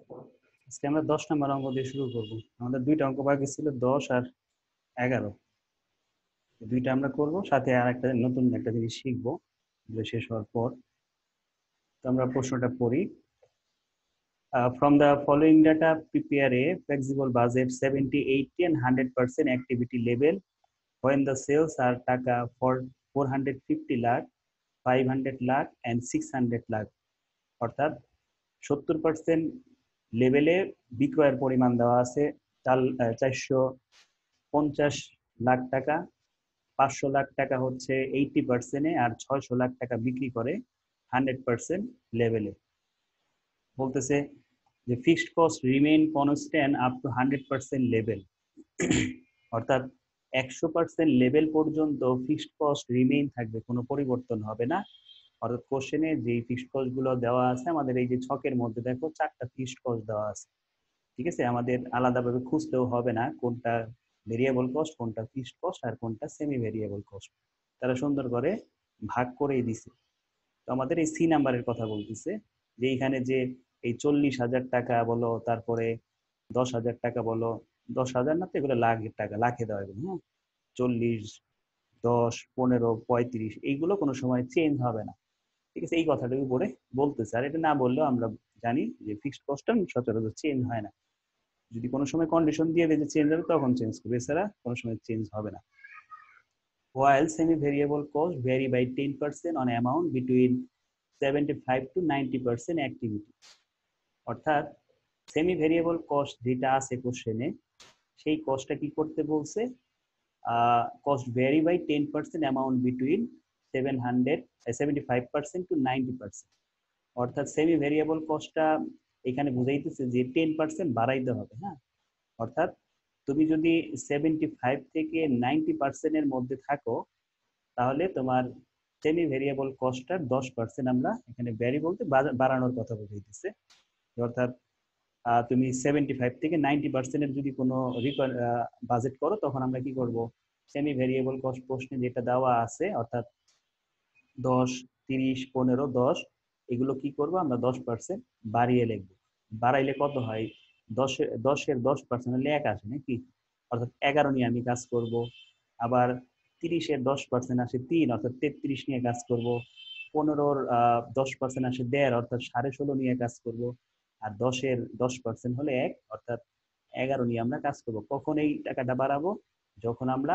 আজকে আমরা 10 নম্বর অঙ্ক দিয়ে শুরু করব। আমাদের দুইটা অঙ্ক বাকি ছিল, 10 আর 11। দুইটা আমরা করব, সাথে আর একটা নতুন একটা জিনিস শিখবো শেষ হওয়ার পর। তো আমরা প্রশ্নটা পড়ি। From the following data, prepare a flexible budget 70, 80 and 100% activity level when the sales are টাকা for 450 lakh, 500 lakh and 600 lakh। অর্থাৎ 70% লেভেলে বিক্রয়ের পরিমাণ দেওয়া আছে 450 লাখ টাকা, 500 লাখ টাকা হচ্ছে 80%-এ, আর 600 লাখ টাকা বিক্রি করে 100% লেভেলে। বলতেছে যে fixed cost remain constant up to 100% level. অর্থাৎ 100% লেভেল পর্যন্ত ফিক্সড কস্ট রিমেইন থাকবে, কোনো পরিবর্তন হবে না। অর্থাৎ কোশ্চেনে যে ফিক্সড কস্ট গুলো দেওয়া আছে, আমাদের এই যে ছকের মধ্যে দেখো 4টা ফিক্সড কস্ট দেওয়া আছে। ঠিক আছে, আমাদের আলাদাভাবে খুঁজতেও হবে না কোনটা ভেরিয়েবল কস্ট, কোনটা ফিক্সড কস্ট আর কোনটা সেমি ভেরিয়েবল কস্ট। তারা সুন্দর করে ভাগ করেই দিছে। তো আমাদের এই সি নাম্বারের কথা বলতেছে যে এখানে যে এই 40,000 টাকা বলো, তারপরে 10,000 টাকা বলো, 10,000 না তো এগুলো লাখের টাকা, লাখে দেওয়া এগুলো। হ্যাঁ, 40, 10, 15, 35 এইগুলো কোনো সময় চেঞ্জ হবে না। ঠিক আছে, এই কথাটার উপরে বলতেছে। আর এটা না বললেও আমরা জানি যে ফিক্সড কস্টটা সচরাচর চেঞ্জ হয় না। যদি কোনো সময় কন্ডিশন দিয়ে দেয় যে চেঞ্জ হবে, তখন চেঞ্জ করবে, এছাড়া কোনো সময় চেঞ্জ হবে না। While semi-variable costs vary by 10% on amount between 75 to 90% activity। অর্থাৎ সেমি ভেরিয়েবল কস্ট যেটা আছে কোশ্চেনে, সেই কস্টটা কি করতে বলছে, cost vary by 10% amount between 75% to 90%। অর্থাৎ সেমি ভেরিয়েবল কস্টটা এখানে বুঝাইতেছে যে 10% বাড়াইতে হবে। হ্যাঁ, অর্থাৎ তুমি যদি 75 থেকে 90%-এর মধ্যে থাকো, তাহলে তোমার সেমি ভেরিয়েবল কস্টটার 10% আমরা এখানে ভ্যারি বলতে বাড়ানোর কথা বুঝাইতেছে। অর্থাৎ তুমি 75 থেকে 90%-এর যদি কোনো বাজেট করো, তখন আমরা কি করব, সেমি ভেরিয়েবল কস্ট প্রশ্নে যেটা দেওয়া আছে, অর্থাৎ 10, 30, 15, 10, এগুলো কি করব আমরা 10% বাড়িয়ে লিখবো। বাড়াইলে কত হয়, 10-এর 10% হলে 1 আসে নাকি, অর্থাৎ 11 নিয়ে আমি কাজ করব। আবার 30-এর 10% আসে 3, অর্থাৎ 33 নিয়ে কাজ করব। 15-র 10% আসে 1.5, অর্থাৎ 16.5 নিয়ে কাজ করব। আর 10-এর 10% হলে 1, অর্থাৎ 11 নিয়ে আমরা কাজ করব। কখন এই টাকাটা বাড়াবো, যখন আমরা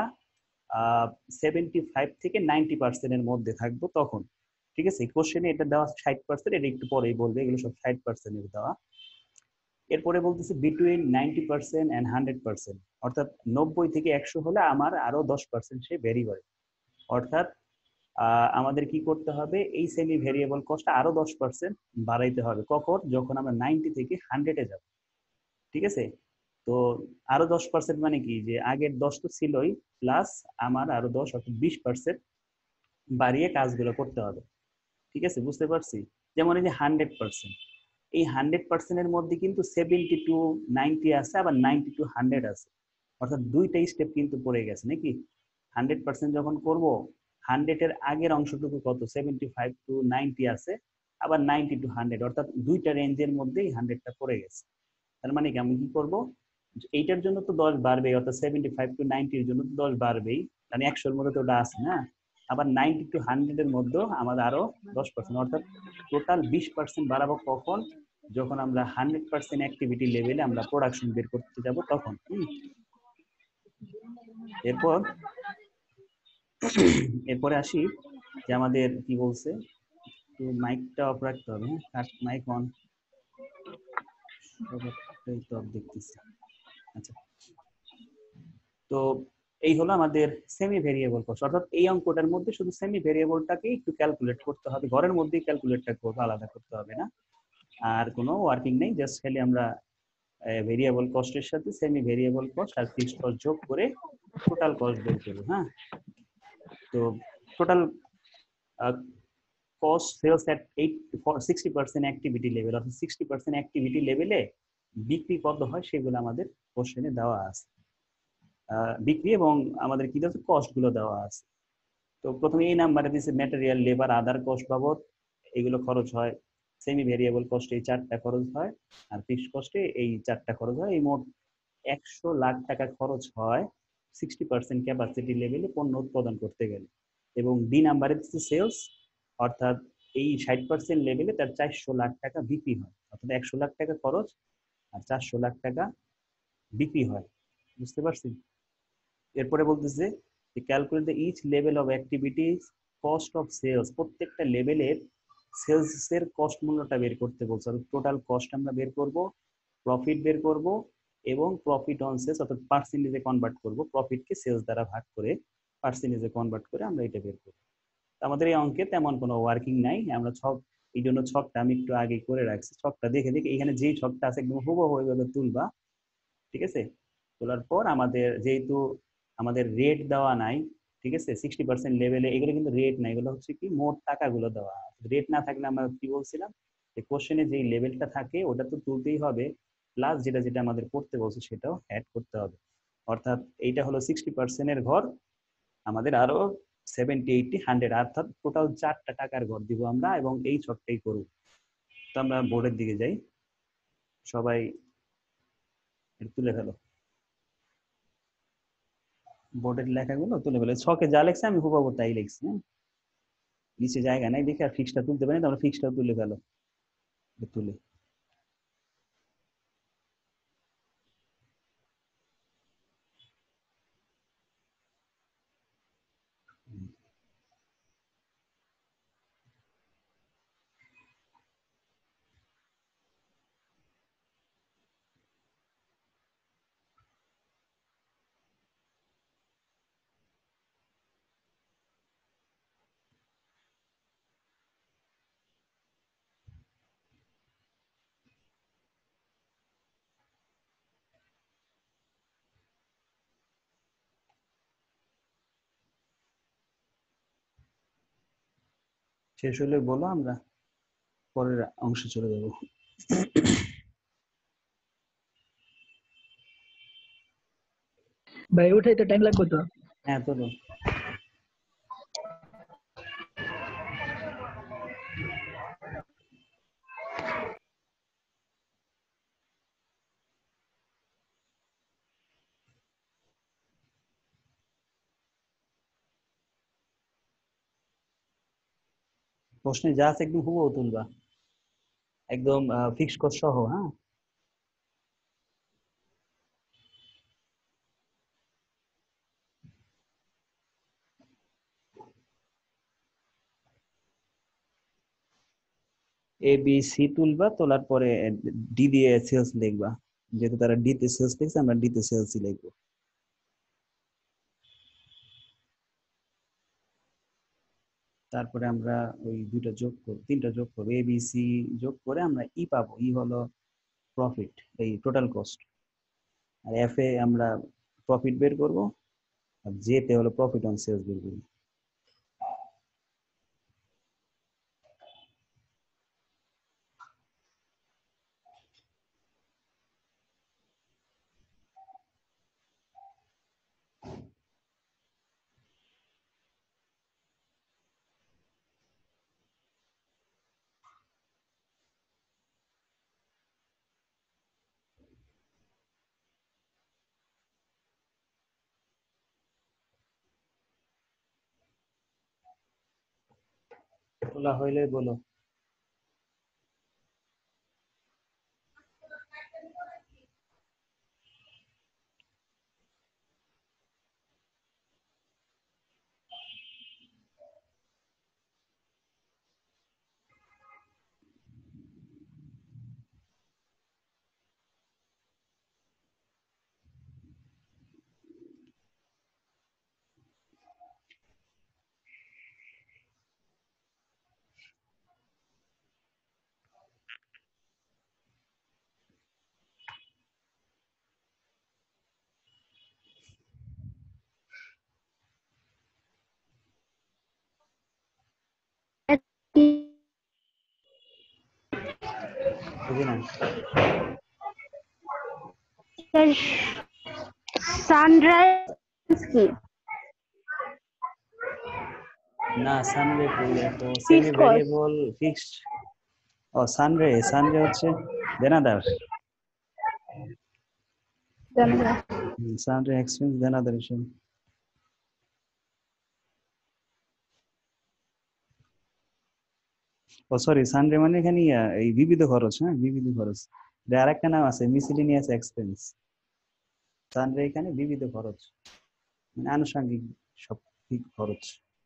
75 থেকে 90%-এর মধ্যে থাকবো তখন। ঠিক আছে, কোশ্চেনে এটা দেওয়া 60%, এটা একটু পরেই বলবে, এগুলো সব 60%-এর দেওয়া। এরপরে বলতেছে বিটুইন 90% and 100%, অর্থাৎ 90 থেকে 100 হলে আমার আরো 10% সে ভ্যারি করে। অর্থাৎ আমাদের কি করতে হবে, এই সেমি ভেরিয়েবল কস্ট আরো 10% বাড়াইতে হবে। কখন, যখন আমরা 90 থেকে 100-এ যাব। ঠিক আছে, তো আরো 10% মানে কি, যে আগের 10 তো ছিলই, প্লাস আমার আরো 10, অর্থাৎ 20% বাড়িয়ে কাজগুলো করতে হবে। ঠিক আছে, বুঝতে পারছি। যেমন এই যে 100%, এই 100%-এর মধ্যে কিন্তু 70 to 90 আছে, আবার 90 to 100 আছে। অর্থাৎ দুইটা স্টেপ কিন্তু পড়ে গেছে নাকি। 100% যখন করব, 100-এর আগের অংশটুকু কত, 75 to 90 আছে, আবার 90 to 100, অর্থাৎ দুইটা রেঞ্জের মধ্যেই 100টা পড়ে গেছে। তার মানে কি, আমি কি করব, এইটার জন্য তো 10 বাড়বে, অর্থাৎ 75 to 90-এর জন্য তো 10 বাড়বেই, মানে 100-এর মধ্যে তো ওটা আছে না। আবার 90 to 100-এর মধ্যেও আমাদের আরো 10%, অর্থাৎ টোটাল 20% বাড়াবো। কখন, যখন আমরা 100% অ্যাক্টিভিটি লেভেলে আমরা প্রোডাকশন বের করতে যাব তখন। এরপর এরপরে আসি যে আমাদের কি বলছে, তো মাইকটা অফ রাখতে হবে। হ্যাঁ, মাইক অন, সবাই তো দেখতেছি। আচ্ছা, তো এই হলো আমাদের সেমি ভেরিয়েবল কস্ট। অর্থাৎ এই অঙ্কটার মধ্যে শুধু সেমি ভেরিয়েবলটাকে একটু ক্যালকুলেট করতে হবে, ঘরের মধ্যেই ক্যালকুলেটটা করবো, আলাদা করতে হবে না। আর কোনো ওয়ার্কিং নেই, জাস্ট খালি আমরা ভেরিয়েবল কস্টের সাথে সেমি ভেরিয়েবল কস্ট আর ফিক্সড কস্ট যোগ করে টোটাল কস্ট বের করবো। হ্যাঁ, তো total cost sales at 60% activity level, অর্থাৎ 60% অ্যাক্টিভিটি লেভেলে বিক্রি কত হয় সেগুলো আমাদের কোশ্চেনে দেওয়া আছে। বিক্রি এবং আমাদের কি দেওয়া আছে, কস্ট গুলো দেওয়া আছে। তো প্রথমে এই নাম্বারে দিয়েছে ম্যাটেরিয়াল, লেবার, আদার কস্ট বাবদ এগুলো খরচ হয় সেমি ভেরিয়েবল কস্টে এই 4টা খরচ হয়, আর ফিক্সড কস্টে এই 4টা খরচ হয়। এই মোট 100 লাখ টাকা খরচ হয় 60% ক্যাপাসিটি লেভেলে পণ্য উৎপাদন করতে গেলে। এবং ডি নাম্বারে দিচ্ছে সেলস, অর্থাৎ এই 60% লেভেলে তার 400 লাখ টাকা বিক্রি হয়, অর্থাৎ 100 লাখ টাকা খরচ আর 400 লাখ টাকা বিক্রি হয়। বুঝতে পারছি? এরপরে বলতেছে calculate the each level of activities cost of sales, প্রত্যেকটা লেভেলের সেলসের কস্ট মূল্যটা বের করতে বলছে। টোটাল কস্ট আমরা বের করব, প্রফিট বের করব, এবং প্রফিট অন সেলস অর্থাৎ পার্সেন্টেজে কনভার্ট করব, প্রফিটকে সেলস দ্বারা ভাগ করে পার্সেন্টেজে কনভার্ট করে আমরা এটা বের করব। আমাদের এই অঙ্কে তেমন কোনো ওয়ার্কিং নাই, আমরা ছক, এই জন্য ছকটা আমি একটু আগে করে রাখছি। ছকটা দেখে দেখে এখানে যেই ছকটা আছে একদম হুবহু ওইভাবে তুলবা, ঠিক আছে? তোলার পর আমাদের যেহেতু আমাদের রেট দেওয়া নাই, ঠিক আছে, 60% লেভেলে এগুলো কিন্তু রেট নাই, এগুলো হচ্ছে কি মোট টাকাগুলো দেওয়া। রেট না থাকলে আমরা কি বলছিলাম, যে কোশ্চেনে যেই লেভেলটা থাকে ওটা তো তুলতেই হবে, প্লাস যেটা যেটা আমাদের করতে বলছে সেটাও অ্যাড করতে হবে। অর্থাৎ এইটা হলো 60%-এর ঘর, আমাদের আরো 70, 80, 100 অর্থাৎ টোটাল 4টা টাকার ঘর দিব আমরা, এবং এই ছকটাই করব। তো আমরা বোর্ডের দিকে যাই, সবাই তুলে ফেলো বোর্ডের লেখাগুলো, তুলে ফেলো। ছকে যা লেখছে আমি হুবহু তাই লিখছি, হ্যাঁ? নিচে জায়গা নাই দেখে আর ফিক্সটা তুলতে পারি, তোমরা ফিক্সটাও তুলে ফেলো, তুলে। শেষ হলে বলো, আমরা পরের অংশে চলে যাব। ভাই উঠাইতে টাইম লাগবে তো। হ্যাঁ, চলো। প্রশ্নে যা আছে একদম হুবহু তুলবা, একদম ফিক্স কস্ট সহ, হ্যাঁ? এ বি সি তুলবা, তোলার পরে ডি দিয়ে সেলস লিখবা, যেহেতু তারা ডি তে সেলস লিখছে আমরা ডি তে সেলসই লিখবো। তারপরে আমরা ওই দুইটা যোগ করব, তিনটা যোগ করবো, এ বি সি যোগ করে আমরা ই পাবো, ই হলো প্রফিট, এই টোটাল কস্ট। আর এফ এ আমরা প্রফিট বের করব, আর জে তে হলো প্রফিট অন সেলস বের করব। তোলা হইলে বলো। বুঝি না। সানরাইজ কি? না, সানরেট হইলে তো semi fixed cost. Variable fixed, ও সানরে, সানরে হচ্ছে দেনাদার। সানরে এক্সপেন্স দেনাদার হিসেবে। ও সরি, সানরে মানে এখানে এই বিবিধ খরচ, হ্যাঁ বিবিধ খরচ। আর একটা নাম আছে মিসেলিনিয়াস এক্সপেন্স। সানরে এখানে বিবিধ খরচ, মানে আনুষঙ্গিক সব খরচ।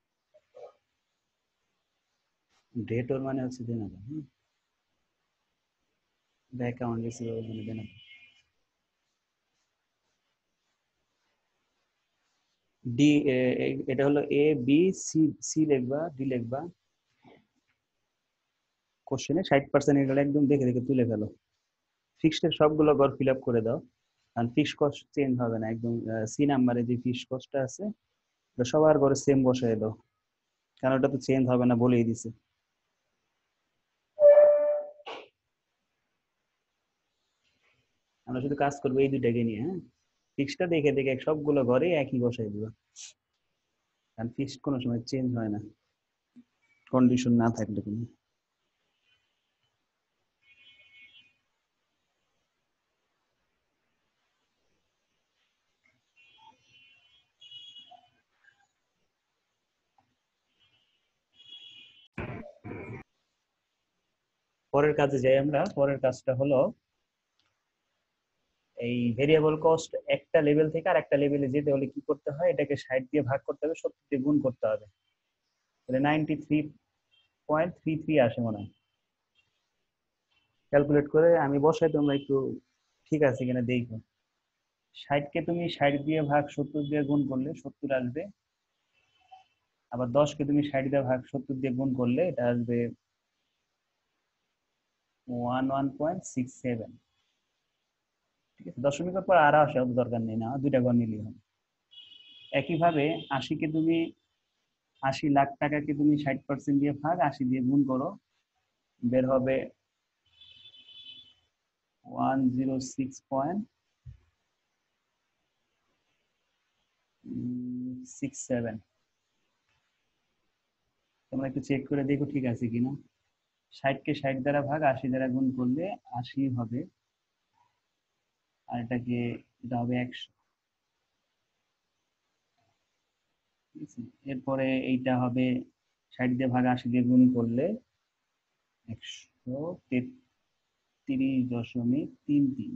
ডেটর মানে হচ্ছে দেনাদার, অ্যাকাউন্ট রিসিভেবল মানে দেনাদার। ডি, এটা হলো এ বি সি, সি লিখবা ডি লিখবা। কোশ্চেনে 60% এগুলো একদম দেখে দেখে তুলে ফেলো। ফিক্সড সবগুলো ঘর ফিল আপ করে দাও, কারণ ফিক্স কস্ট চেঞ্জ হবে না। একদম সি নাম্বারে যে ফিক্স কস্টটা আছে ওটা সবার ঘরে সেম বসায় দাও, কারণ ওটা তো চেঞ্জ হবে না বলেই দিছে। আমরা শুধু কাজ করবো এই দুইটাকে নিয়ে, হ্যাঁ। ফিক্সটা দেখে দেখে সবগুলো ঘরে একই বসাই দিবা, কারণ ফিক্সড কোনো সময় চেঞ্জ হয় না কন্ডিশন না থাকলে কোনো। পরের কাজে যাই আমরা। পরের কাজটা হলো এই ভেরিয়েবল কস্ট একটা লেভেল থেকে আর একটা লেভেলে যেতে হলে কি করতে হয়, এটাকে 60 দিয়ে ভাগ করতে হবে, 70 দিয়ে গুণ করতে হবে, তাহলে 93.33 আসে মনে হয়। ক্যালকুলেট করে আমি বসাই, তোমরা একটু ঠিক আছে কিনা দেখো। 60 কে তুমি 60 দিয়ে ভাগ 70 দিয়ে গুণ করলে 70 আসবে। আবার 10 কে তুমি 60 দিয়ে ভাগ 70 দিয়ে গুণ করলে এটা আসবে 11.67। ঠিক আছে, দশমিকের পর আর আসে, অত দরকার নেই, না দুইটা ঘর নিলেই হবে। একইভাবে 80 কে তুমি 80 লাখ টাকাকে তুমি 60% দিয়ে ভাগ 80 দিয়ে গুণ করো, বের হবে 106.67। তোমরা একটু চেক করে দেখো ঠিক আছে কিনা। 60 কে 60 দ্বারা ভাগ 80 দ্বারা গুণ করলে 80 হবে, আর এটাকে এটা হবে 100। ঠিক আছে, এরপরে এইটা হবে 60 দিয়ে ভাগ 80 দিয়ে গুণ করলে 133.33।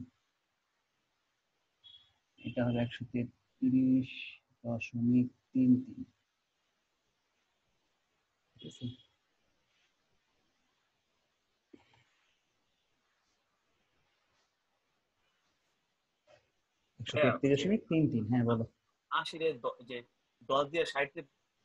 এটা হবে 133.33। ঠিক আছে, 133.33। হ্যাঁ বলো। 80 যে 10 দিয়ে 60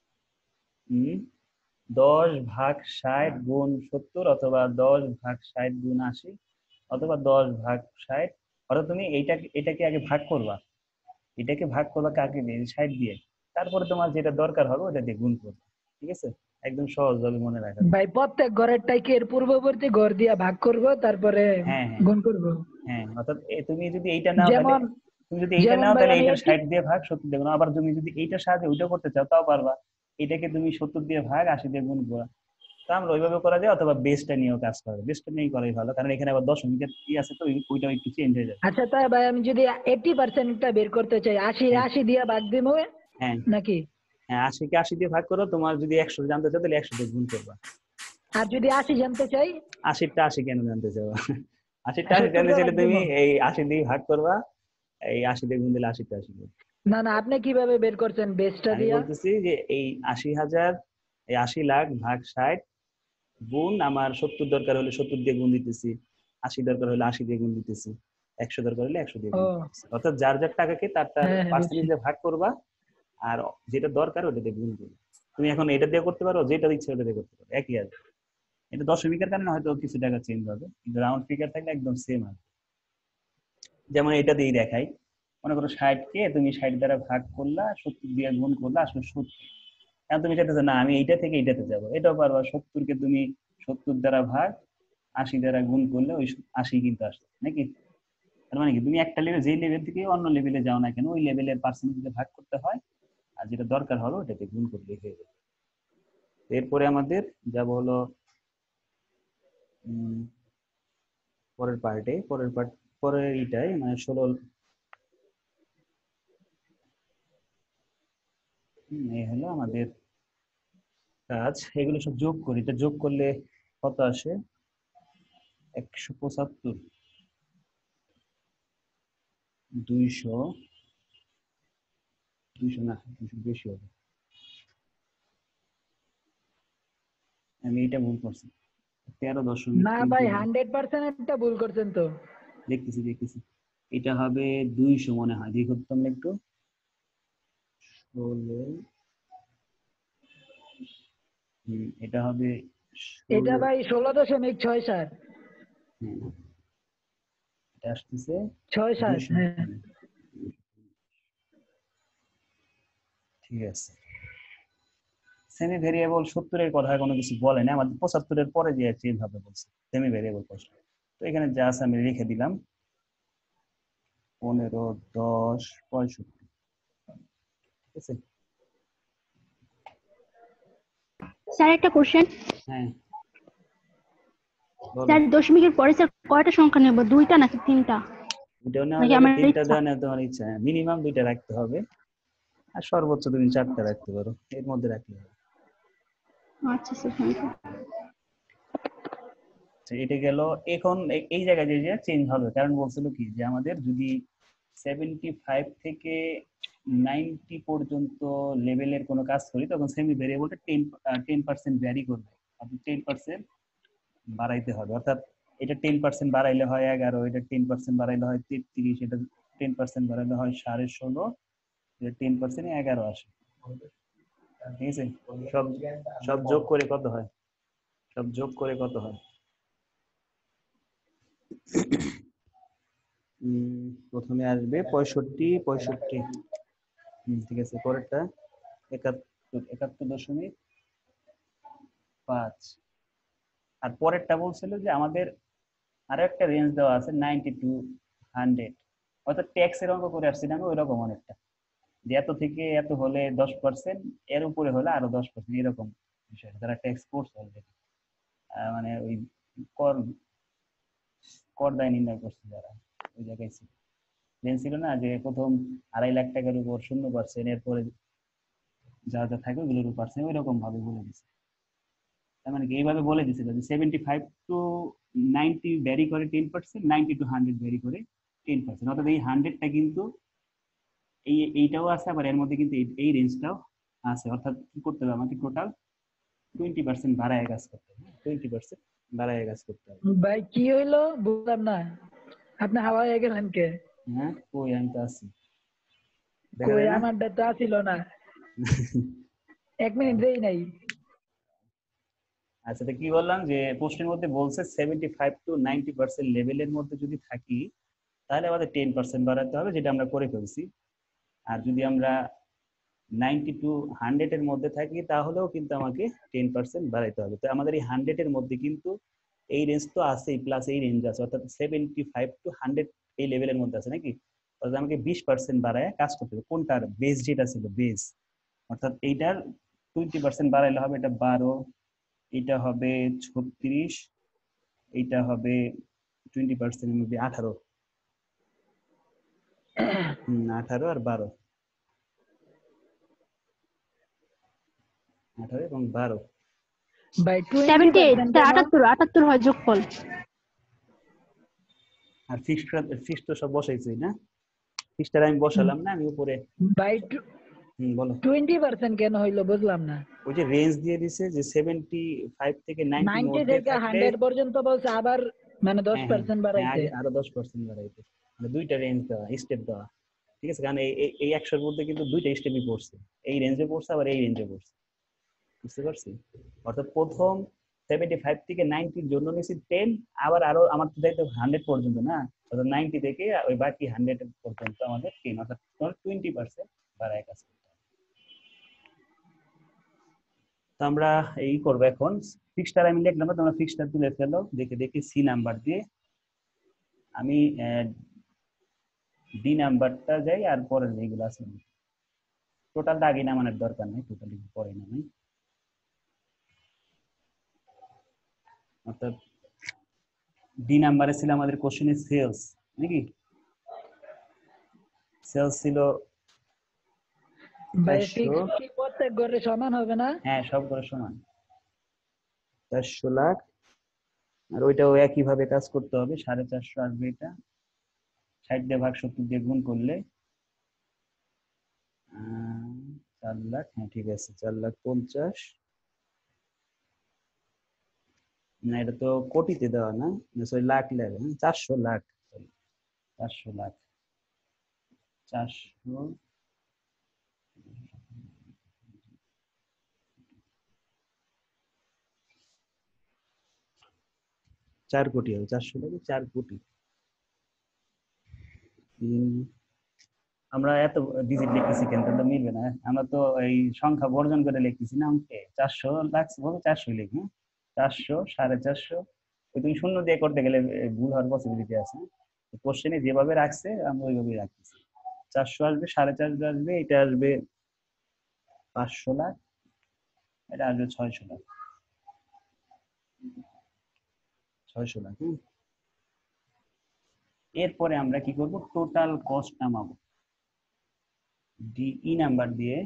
হম 10 ভাগ 60 গুণ 70, অথবা 10 ভাগ 60 গুণ 80, অথবা 10 ভাগ 60। অর্থাৎ তুমি এটাকে আগে ভাগ করবা, এটাকে ভাগ করবা কাকে দিয়ে, 60 দিয়ে, তারপরে তোমার যেটা দরকার হবে ওটা দিয়ে গুণ করবে। ঠিক আছে, একদম সহজ ভাবে মনে রাখা যায়। ভাই প্রত্যেক ঘরেরটাই কি এর পূর্ববর্তী ঘর দিয়ে ভাগ করব তারপরে হ্যাঁ হ্যাঁ গুণ করব? হ্যাঁ, অর্থাৎ তুমি যদি এইটা নাও তাহলে, যেমন তুমি যদি এইটা যেমন নাও ভাই তাহলে আমি এইটা 80 60 দিয়ে ভাগ 70 দিয়ে গুণ। আবার তুমি যদি এইটার সাহায্যে ওইটা করতে চাও তাও পারবা, এটাকে তুমি 70 দিয়ে ভাগ 80 দিয়ে গুণ করা। তো আমরা ওইভাবে করা যায়, অথবা বেসটা নিয়েও কাজ করা যায়। বেসটা নিয়েই করাই ভালো, কারণ এখানে আবার দশমিকের আছে, তো ওইটাও একটু চেঞ্জ হয়ে যাবে। আচ্ছা তাই ভাই আমি যদি 80%টা বের করতে চাই 80 হ্যাঁ 80 দিয়ে ভাগ দিব হ্যাঁ নাকি? হ্যাঁ, 80 কে 80 দিয়ে ভাগ করো। তোমার যদি 100 জানতে চাও তাহলে 100 দিয়ে গুণ করবা। আর যদি 80 জানতে চাই? 80টা 80 কেন জানতে চাও? 80টা 80 70 জানতে দিয়ে চাইলে ভাগ দিব? তুমি এই 80 দিয়ে ভাগ করবা, এই 80 দিয়ে গুণ দিলে 80টা 80 হবে। না না, আপনি কিভাবে বের করছেন বেসটা আমি দিয়া? বলতেছি যে এই 80,000, এই 80 লাখ ভাগ 60 গুণ, আমার 70 দরকার হলে 70 দিয়ে গুণ দিতেছি, 80 দরকার হলে 80 দিয়ে গুণ দিতেছি, 100 দরকার হলে 100 দিয়ে ও গুণ দিতেছি। অর্থাৎ যার যার টাকাকে তার তার হ্যাঁ হ্যাঁ বুঝছি। পার্সেন্টেজে ভাগ করবা, আর যেটা দরকার ওটা দিয়ে গুণ করবা। তুমি এখন এটা দিয়ে করতে পারো, যেটা ইচ্ছে ওটা দিয়ে করতে পারো, একই আছে। এটা দশমিকের কারণে হয়তো কিছু টাকা চেঞ্জ হবে, কিন্তু রাউন্ড ফিগার থাকলে একদম সেম হবে। যেমন এটা দিয়েই দেখাই। মনে করো 60 কে তুমি 60 দ্বারা ভাগ করলা, 70 দিয়ে গুণ করলা, আসলে 70। এখন তুমি চাইতেছো না আমি এইটা থেকে এইটাতে যাবো, এটাও পারবা। 70 কে তুমি 70 দ্বারা ভাগ 80 দ্বারা গুণ করলে ওই 80 কিন্তু আসছে নাকি। তার মানে কি, তুমি একটা লেভেল, যেই লেভেল থেকে অন্য লেভেলে যাও না কেন, ওই লেভেলের পার্সেন্টেজে ভাগ করতে হয়, আর যেটা দরকার হবে ওটাতে গুণ করলে হয়ে যাবে। এরপরে আমাদের যাব হলো পরের পরের এইটাই মানে 16 এই হলো আমাদের কাজ। এগুলো সব যোগ করি, এটা যোগ করলে কত আসে? 175, 200, 200 না, 200 বেশি হবে। আমি এটা ভুল করছি, 13.3। না ভাই 100% এটা ভুল করছেন তো। দেখতেছি এটা হবে 200 মনে হয়, দেখো তো তোমরা একটু। 16, এটা হবে এটা 16, ভাই 16.67। এটা আসতেছে 67, 200। হ্যাঁ। ঠিক আছে, সেমি ভেরিয়েবল 70 এর কথা কোনো কিছু বলে না, আমাদের 75 এর পরে যে চেঞ্জ হবে বলছে সেমি ভেরিয়েবল প্রশ্ন। তো এখানে যা আছে আমি লিখে দিলাম 15, 10, 65। ঠিক আছে। স্যার একটা কোশ্চেন। হ্যাঁ বলো। স্যার দশমিকের পরে স্যার কয়টা সংখ্যা নেব, 2টা নাকি 3টা? এটাও নেওয়া নাকি যাবে, আমার 3টা ইচ্ছা? দেওয়া নেওয়া তোমার ইচ্ছা। মিনিমাম 2টা রাখতে হবে, আর সর্বোচ্চ তুমি 4টা রাখতে পারো, এর মধ্যে রাখলে হবে। আচ্ছা স্যার, থ্যাংক ইউ। এটা গেল। এখন এই জায়গায় যে চেঞ্জ হবে, কারণ বলছিল কি যে আমাদের যদি 75 থেকে 90 পর্যন্ত লেভেলের কোনো কাজ করি তখন সেমি ভেরিয়েবলটা 10% ভ্যারি করবে। আপনি 10% বাড়াইতে হবে, অর্থাৎ এটা 10% বাড়াইলে হয় 11, এটা 10% বাড়াইলে হয় 33, এটা 10% বাড়াইলে হয় 16.5, এটা 10% 11 আসে। ঠিক আছে, সব সব যোগ করে কত হয়? সব যোগ করে কত হয়? প্রথমে আসবে 65। ঠিক আছে, পরেরটা 71.5। আর পরেরটা বলছিল যে আমাদের আরো একটা রেঞ্জ দেওয়া আছে 90 টু 100, অর্থাৎ ট্যাক্সের অঙ্ক করে আসছি না ওই রকম অনেকটা, যে এত থেকে এত হলে 10%, এর উপরে হলে আরো 10%, এরকম বিষয়। যারা ট্যাক্স করছে অলরেডি, মানে ওই কর কর দায় নির্ণয় করছে যারা, ওই জায়গায় ছিল। রেঞ্জ ছিল না যে প্রথম 2.5 লাখ টাকার উপর 0%, এরপরে যা যা থাকে ওগুলোর উপর পার্সেন্ট, ওই রকম ভাবে বলে দিচ্ছে। তার মানে কি এইভাবে বলে দিছিল যে 75 টু 90 ভ্যারি করে 10%, 90 টু 100 ভ্যারি করে 10%। অর্থাৎ এই 100টা কিন্তু এইটাও আছে, আবার এর মধ্যে কিন্তু এই রেঞ্জটাও আছে। অর্থাৎ কি করতে হবে আমাকে? টোটাল 20% বাড়ায় কাজ করতে হবে, 20% বাড়ায় কাজ করতে হবে। ভাই কি হইলো বুঝলাম না, আপনি হাওয়া হয়ে গেলেন কে? হ্যাঁ কই, আমি তো আছি, দেখা কই যায় না। আমারটা তো ছিল না, 1 মিনিট দেই নাই। আচ্ছা, তো কি বললাম যে প্রশ্নের মধ্যে বলছে 75 টু 90% লেভেলের মধ্যে যদি থাকি তাহলে আমাদের 10% বাড়াতে হবে, যেটা আমরা করে ফেলছি। আর যদি আমরা 90 টু 100 এর মধ্যে থাকি তাহলেও কিন্তু আমাকে 10% বাড়াইতে হবে। তো আমাদের এই 100 এর মধ্যে কিন্তু এই রেঞ্জ তো আছেই, প্লাস এই রেঞ্জ আছে, অর্থাৎ 75 টু 100 এই লেভেলের মধ্যে আছে নাকি? অর্থাৎ আমাকে 20% বাড়ায় কাজ করতে হবে। কোনটার? বেস যেটা ছিল বেস, অর্থাৎ এইটার 20% বাড়াইলে হবে এটা 12, এটা হবে 36, এইটা হবে 20% এর মধ্যে 18। 18 আর 12, 18 এবং 12। ভাই 78 20% স্যার, কেন? 78 হয় যোগফল। আর ফিক্সড তো সব বসাইছই না? ফিক্সড আমি বসালাম না, আমি উপরে। ভাই বলো। 20% কেন হইলো বুঝলাম না। ওই যে রেঞ্জ দিয়ে দিছে যে 75 থেকে 90 90 মধ্যে থেকে থাকলে। 100 পর্যন্ত বলছে, আবার মানে হ্যাঁ হ্যাঁ 10% হ্যাঁ, বাড়াইতে। আগে আরো 10% বাড়াইতে, মানে দুইটা রেঞ্জ দেওয়া, স্টেপ দেওয়া। ঠিক আছে, কারণ এই 100-র মধ্যে কিন্তু দুইটা স্টেপই পড়ছে, এই রেঞ্জে পড়ছে আবার এই রেঞ্জে পড়ছে। বুঝতে পারছি? অর্থাৎ প্রথম 75 থেকে 90-র জন্য নিয়েছি 10, আবার আরো আমার তো যাইতে 100 পর্যন্ত না, অর্থাৎ 90 থেকে ওই বাকি 100 পর্যন্ত আমাদের 10, অর্থাৎ 20% বাড়ায় কাজ করতে হবে। তো আমরা এই করবো এখন। ফিক্সটার আমি লিখলাম, তোমরা ফিক্সটার তুলে ফেলো, দেখে দেখে সি নাম্বার দিয়ে। আমি ডি নাম্বারটা যাই, আর পরের যেগুলো আছে টোটালটা আগে নামানোর দরকার নেই, টোটালি পরে নামাই। অর্থাৎ ডি নাম্বারে ছিল আমাদের কোশ্চেনে সেলস নাকি? সেলস ছিল ভাই 400। ফিক্সড কি প্রত্যেক ঘরে সমান হবে না? হ্যাঁ, সব করে সমান 400 লাখ। আর ওইটাও একই ভাবে কাজ করতে হবে, 450 আসবে। এটা 60 দিয়ে ভাগ 70 দিয়ে গুণ করলে 4 লাখ। হ্যাঁ ঠিক আছে, 4,50,000। না, এটা তো কোটিতে দেওয়া না, সরি লাখ লেখা। 400 লাখ, 400 লাখ, 400। 4 কোটি হবে, 400 লাখে 4 কোটি। আমরা এত ডিজিট লিখতেছি কেন, তাহলে মিলবে না। আমরা তো এই সংখ্যা বর্জন করে লিখতেছি না অঙ্কে। 400 লাখ বলতে 400 লিখি, 400, 450। তুমি শূন্য দিয়ে করতে গেলে ভুল হওয়ার পসিবিলিটি আছে। কোশ্চেনে যেভাবে রাখছে আমরা ওইভাবেই রাখতেছি। 400 আসবে, 450 আসবে, এটা আসবে 500 লাখ, এটা আসবে 600 লাখ। 600 লাখ। এরপরে আমরা কি করব, টোটাল কস্ট নামাবো। ডিই নাম্বার দিয়ে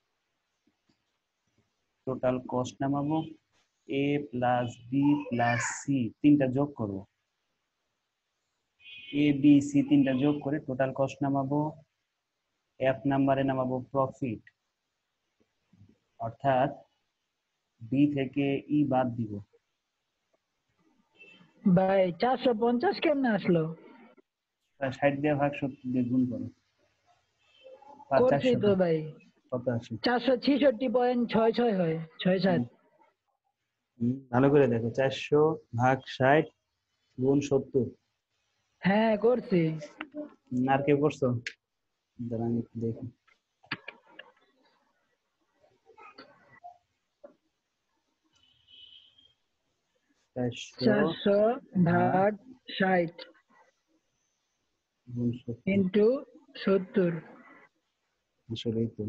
টোটাল কস্ট নামাবো। A plus B plus C তিনটা যোগ করব। এ বি সি তিনটা যোগ করে টোটাল কস্ট নামাবো। এফ নাম্বারে নামাবো প্রফিট, অর্থাৎ বি থেকে ই বাদ দিব। ভাই 450 কেমনে আসলো? 60 দিয়ে ভাগ 70 দিয়ে গুণ করো। করছি 400 তো ভাই, কত আসে? 466.66 হয়, 67। ভালো করে দেখো, 400 ভাগ 60 গুণ 70। হ্যাঁ করছি। আর কেউ করছো? দাঁড়ান একটু দেখি। 400 400 ভাগ 60 গুণ 70। ইন্টু 70, আসলেই তো।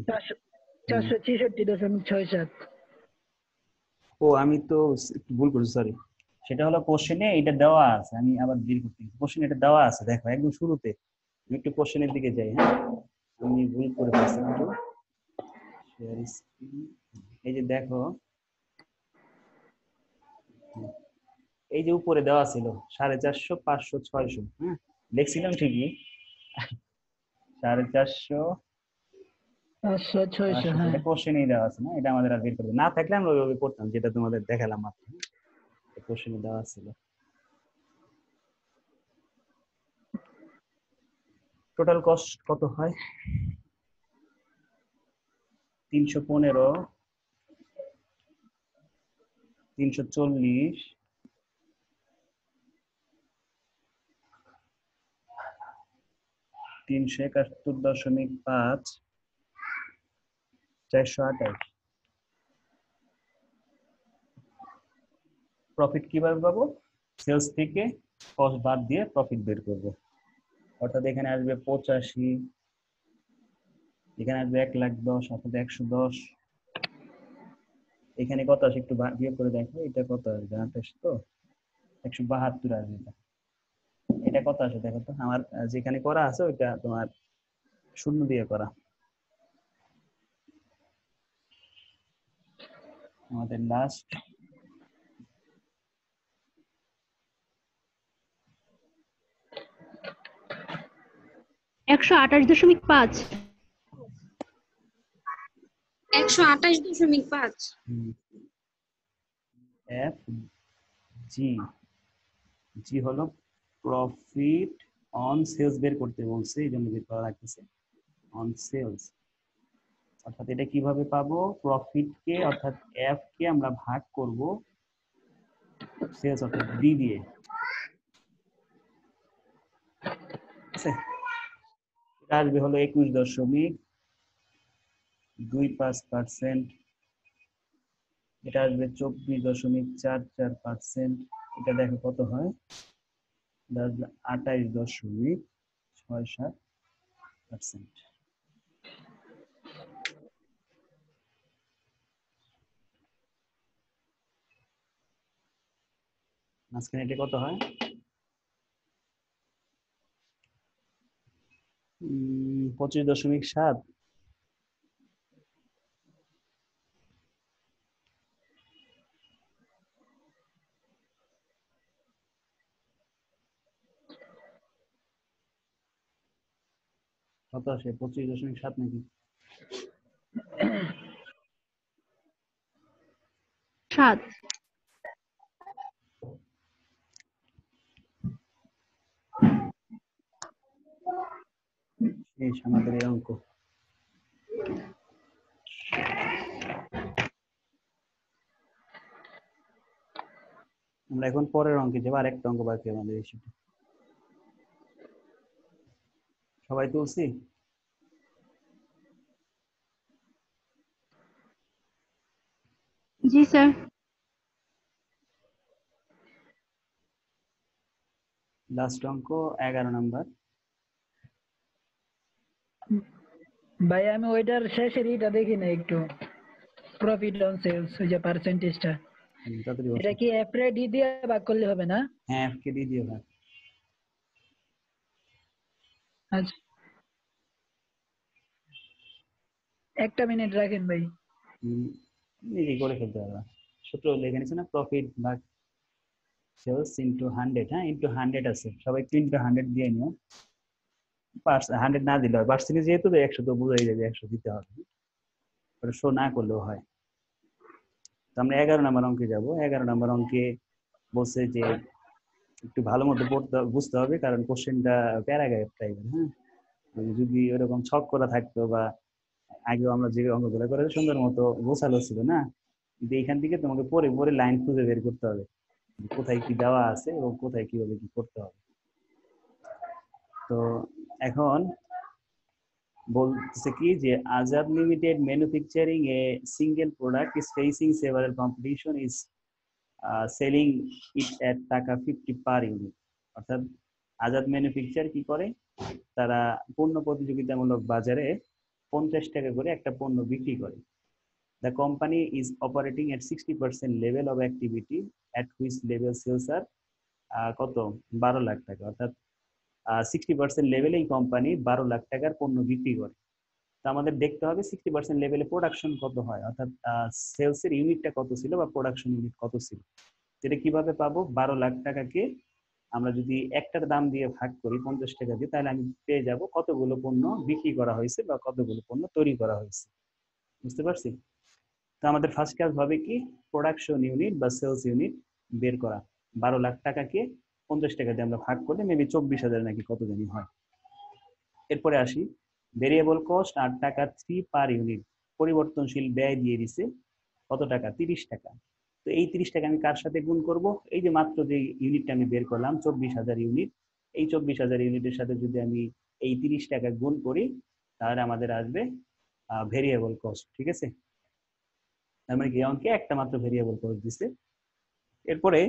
466.67। ও আমি তো একটু ভুল করেছি, সরি। সেটা হলো কোশ্চেনে এটা দেওয়া আছে, আমি আবার বের করতে কোশ্চেনে এটা দেওয়া আছে, দেখো একদম শুরুতে। আমি একটু কোশ্চেনের দিকে যাই। হ্যাঁ, আমি ভুল করে ফেলছি একটু। Share screen। এই যে দেখো, এই যে উপরে দেওয়া ছিল 450, 500, 600। হ্যাঁ, দেখছিলাম ঠিকই। 450, 500, 600, 500 হ্যাঁ। এটা কোশ্চেনেই দেওয়া আছে না, এটা আমাদের আর বের করতে না থাকলে আমরা ওইভাবে করতাম, যেটা তোমাদের দেখালাম মাত্র। কোশ্চেনে দেওয়া ছিল। টোটাল কস্ট কত হয়? 315, 340, 371.5, 428। প্রফিট কিভাবে পাবো? সেলস থেকে কস্ট বাদ দিয়ে প্রফিট বের করব। অর্থাৎ এখানে আসবে 85, এখানে আসবে 1,10,000, অর্থাৎ 110। এখানে কত আসে একটু বিয়োগ করে দেখো, এটা কত আসবে? 28 তো 172 আসবে। এটা কত আসে দেখো তো, আমার যেখানে করা আছে ওইটা তোমার শূন্য দিয়ে করা। আমাদের লাস্ট 128.5। 128.5। F G. জি হলো প্রফিট অন সেলস বের করতে বলছে, এই জন্য বের করা লাগতেছে অন সেলস। অর্থাৎ এটা কিভাবে পাবো? প্রফিট কে অর্থাৎ এফ কে আমরা ভাগ করব সেলস অর্থাৎ বি দিয়ে। ঠিক আছে, এটা আসবে হলো 21.25%। এটা আসবে 24.44%। এটা দেখো কত হয়, 28.67%। মাঝখানে এটা কত হয়? 25.7। কত আসে? 25.7 নাকি? 7। এই আমাদের এই অঙ্ক। আমরা এখন পরের অঙ্কে যাবো, আরেকটা অঙ্ক বাকি আমাদের এই sheet এ। সবাই তুলছি? জি স্যার। লাস্ট অঙ্ক 11 নাম্বার। ভাই আমি ওইটার শেষের এটা দেখি না একটু, প্রফিট অন সেলস ওই যে পার্সেন্টেজটা, তাড়াতাড়ি এটা বসো। কি এফ রে ডি দিয়ে ভাগ করলে হবে না? হ্যাঁ, F কে দিয়ে দিও ভাই। আচ্ছা, একটা মিনিট রাখেন ভাই। নিজেই করে ফেলতে পারবা। সূত্র লেখা নিচ্ছে না, প্রফিট ভাগ সেলস ইন্টু 100। হ্যাঁ, ইন্টু 100 আছে, সবাই একটু ইন্টু 100 দিয়ে নিও। 100 না দিলে হয়, পার্সেন্টেজ যেহেতু 100 তো বোঝাই যাবে 100 দিতে হবে, ওটা শো না করলেও হয়। তো আমরা 11 নম্বর অঙ্কে যাব। 11 নম্বর অঙ্কে বলছে যে একটু ভালো মতো পড়তে বুঝতে হবে, কারণ কোশ্চেনটা প্যারাগ্রাফ টাইপের। হ্যাঁ, যদি ওরকম ছক করা থাকতো বা আগেও আমরা যে অঙ্কগুলো করে সুন্দর মতো গোছালো ছিল না, কিন্তু এখান থেকে তোমাকে পরে পরে লাইন খুঁজে বের করতে হবে, কোথায় কি দেওয়া আছে এবং কোথায় কিভাবে কি করতে হবে। তো এখন বলতেছে কি যে Azad limited manufacturing a single product is facing several competition is selling it at টাকা 50 পার ইউনিট। অর্থাৎ আজাদ ম্যানুফ্যাকচার কি করে, তারা পণ্য প্রতিযোগিতামূলক বাজারে 50 টাকা করে একটা পণ্য বিক্রি করে। The company is operating at 60% level of activity at which level sales are কত 12 লাখ টাকা। অর্থাৎ 60% লেভেলে এই কোম্পানি 12 লাখ টাকার পণ্য বিক্রি করে। তো আমাদের দেখতে হবে 60% লেভেলে প্রোডাকশন কত হয়, অর্থাৎ সেলস এর ইউনিটটা কত ছিল বা প্রোডাকশন ইউনিট কত ছিল। এটা কিভাবে পাবো? 12 লাখ টাকাকে আমরা যদি একটার দাম দিয়ে ভাগ করি 50 টাকা দিয়ে, তাহলে আমি পেয়ে যাব কতগুলো পণ্য বিক্রি করা হয়েছে বা কতগুলো পণ্য তৈরি করা হয়েছে। বুঝতে পারছি? তো আমাদের ফার্স্ট কাজ হবে কি, প্রোডাকশন ইউনিট বা সেলস ইউনিট বের করা। 12 লাখ টাকাকে 50 টাকা দিয়ে আমরা ভাগ করলে মেবি 24,000 নাকি কত জানি হয়। এরপরে আসি, ভেরিয়েবল কস্ট 8 টাকা 3 পার ইউনিট, পরিবর্তনশীল ব্যয় দিয়ে দিছে কত টাকা, 30 টাকা। তো এই 30 টাকা আমি কার সাথে গুণ করব? এই যে মাত্র যে ইউনিটটা আমি বের করলাম 24,000 ইউনিট, এই 24,000 ইউনিটের সাথে যদি আমি এই 30 টাকা গুণ করি, তাহলে আমাদের আসবে ভেরিয়েবল কস্ট। ঠিক আছে, তার মানে কি অঙ্কে একটা মাত্র ভেরিয়েবল কস্ট দিছে। এরপরে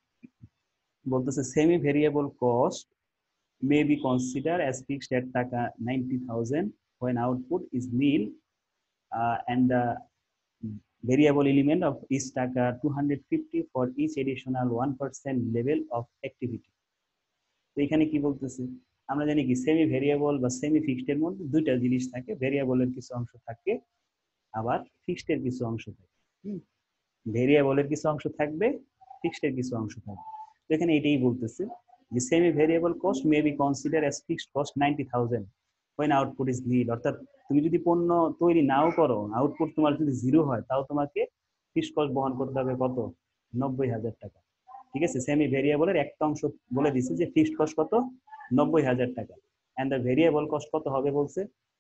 বলতেছে semi variable cost may be considered as fixed at টাকা 90,000 when output is nil, and the variable element of is টাকা 250 for each additional 1% level of activity. তো এখানে কি বলতেছে, আমরা জানি কি সেমি ভেরিয়েবল বা সেমি ফিক্সড এর মধ্যে দুইটা জিনিস থাকে, ভেরিয়েবলের কিছু অংশ থাকে আবার ফিক্সড এর কিছু অংশ থাকে। ভেরিয়েবলের কিছু অংশ থাকবে, ফিক্সড এর কিছু অংশ থাকবে। তো এখানে এটাই বলতেছে যে semi variable cost may be consider as fixed cost 90,000 when output is nil। অর্থাৎ তুমি যদি পণ্য তৈরি নাও করো, আউটপুট তোমার যদি 0 হয়, তাও তোমাকে ফিক্সড কস্ট বহন করতে হবে কত, 90,000 টাকা। ঠিক আছে, সেমি ভেরিয়েবলের একটা অংশ বলে দিছে যে ফিক্সড কস্ট কত, 90,000 টাকা। এন্ড দ্য ভেরিয়েবল কস্ট কত হবে বলছে,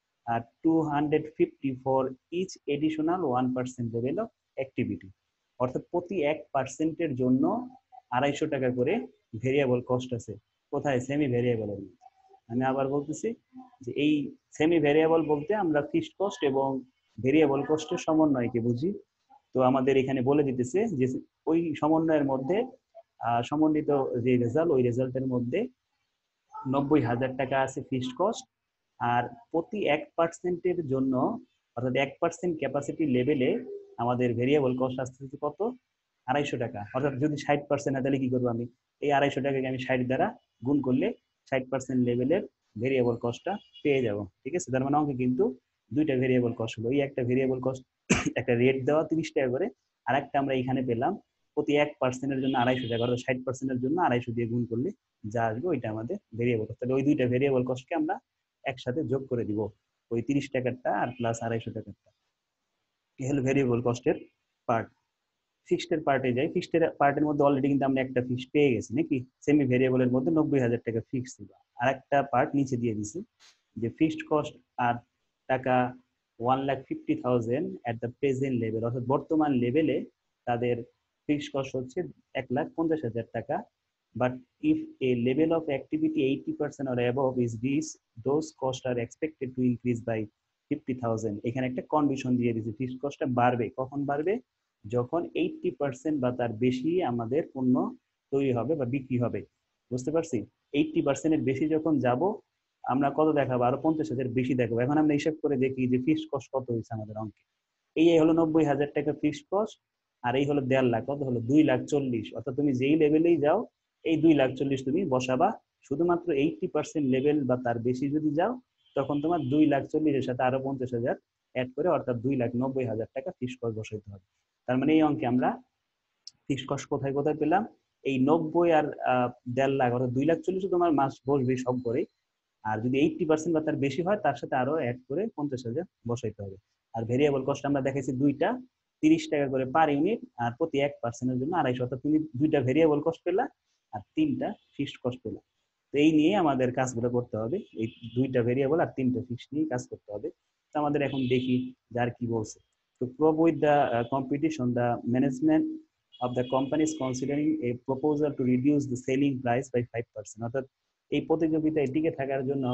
250 for each additional 1% level of activity. অর্থাৎ প্রতি 1%-এর জন্য 250 টাকা করে ভেরিয়েবল কস্ট আছে। কোথায়? সেমি ভেরিয়েবলের মধ্যে। আমি আবার বলতেছি যে এই সেমি ভেরিয়েবল বলতে আমরা ফিক্সড কস্ট এবং ভেরিয়েবল কস্টের সমন্বয়কে বুঝি। তো আমাদের এখানে বলে দিতেছে যে ওই সমন্বয়ের মধ্যে সমন্বিত যে রেজাল্ট, ওই রেজাল্টের মধ্যে 90,000 টাকা আছে ফিক্সড কস্ট, আর প্রতি 1%-এর জন্য অর্থাৎ 1% ক্যাপাসিটি লেভেলে আমাদের ভেরিয়েবল কস্ট আসতেছে কত, 250 টাকা। অর্থাৎ যদি 60% হয় তাহলে কি করবো, আমি এই 250 টাকাকে আমি 60 দ্বারা গুণ করলে 60% লেভেলের ভেরিয়েবল কস্টটা পেয়ে যাব। ঠিক আছে, তার মানে অঙ্কে কিন্তু দুইটা ভেরিয়েবল কস্ট হলো। এই একটা ভেরিয়েবল কস্ট একটা রেট দেওয়া 30 টাকা করে, আর একটা আমরা এখানে পেলাম প্রতি 1%-এর জন্য 250 টাকা, অর্থাৎ 60%-এর জন্য 250 দিয়ে গুণ করলে যা আসবে ওইটা আমাদের ভেরিয়েবল কস্ট। তাহলে ওই দুইটা ভেরিয়েবল কস্টকে আমরা একসাথে যোগ করে দিব, ওই 30 টাকারটা আর প্লাস 250 টাকারটা। এই হলো ভেরিয়েবল কস্টের পার্ট। ফিক্সড এর পার্টে যাই। ফিক্সড এর পার্টের মধ্যে অলরেডি কিন্তু আমরা একটা ফিক্স পেয়ে গেছি নাকি, সেমি ভেরিয়েবলের মধ্যে 90,000 টাকা ফিক্স ছিল। আর একটা পার্ট নিচে দিয়ে দিছি যে ফিক্সড কস্ট আর টাকা 1,50,000 এট দ্য প্রেজেন্ট লেভেল, অর্থাৎ বর্তমান লেভেলে তাদের ফিক্সড কস্ট হচ্ছে 1,50,000 টাকা। But if a level of activity 80% or above is reached, those costs are expected to increase by 50,000। এখানে একটা কন্ডিশন দিয়ে দিয়েছে, ফিক্সড কস্টটা বাড়বে। কখন বাড়বে? যখন 80% বা তার বেশি আমাদের পণ্য তৈরি হবে বা বিক্রি হবে। বুঝতে পারছি? 80%-এর বেশি যখন যাব, আমরা কত দেখাবো? আরো 50,000 বেশি দেখাবো। এখন আমরা হিসাব করে দেখি যে ফিক্সড কস্ট কত হয়েছে আমাদের অঙ্কে। এই হলো 90,000 টাকা ফিক্সড কস্ট, আর এই হলো 1.5 লাখ। কত হলো? 2,40,000। অর্থাৎ তুমি যেই লেভেলেই যাও এই 2,40,000 তুমি বসাবা। শুধুমাত্র 80% লেভেল বা তার বেশি যদি যাও, তখন তোমার 2,40,000-এর সাথে আরো 50,000 অ্যাড করে, অর্থাৎ 2,90,000 টাকা ফিক্সড কস্ট বসাইতে হবে। তার মানে এই অঙ্কে আমরা ফিক্সড কস্ট কোথায় কোথায় পেলাম? এই 90 আর 1.5 লাখ, অর্থাৎ 2,40,000 তোমার মাস বসবে সব করে। আর যদি 80% বা তার বেশি হয়, তার সাথে আরো অ্যাড করে 50,000 বসাইতে হবে। আর ভেরিয়েবল কস্ট আমরা দেখাইছি দুইটা, 30 টাকা করে পার ইউনিট, আর প্রতি 1%-এর জন্য 250। অর্থাৎ তুমি দুইটা ভেরিয়েবল কস্ট পেলা আর 3টা ফিক্সড কস্ট পেলা। তো এই নিয়ে আমাদের কাজগুলো করতে হবে, এই দুইটা ভেরিয়েবল আর 3টা ফিক্সড নিয়ে কাজ করতে হবে। তো আমাদের এখন দেখি যার কি বলছে। To cope with the competition, the management of the company is considering a proposal to reduce the selling price by 5%। অর্থাৎ এই প্রতিযোগিতায় টিকে থাকার জন্য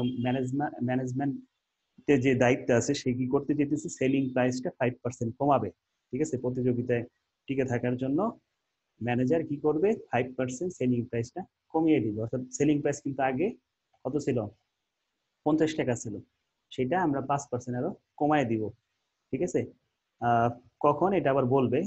ম্যানেজমেন্টের যে দায়িত্ব আছে সে কি করতে চাইতেছে? সেলিং প্রাইসটা 5% কমাবে। ঠিক আছে, প্রতিযোগিতায় টিকে থাকার জন্য ম্যানেজার কি করবে? 5% সেলিং প্রাইসটা কমিয়ে দিবে। অর্থাৎ সেলিং প্রাইস কিন্তু আগে কত ছিল? 50 টাকা ছিল, সেটা আমরা 5% আরো কমায় দিব। ঠিক আছে, কখন এটা আবার বলবে?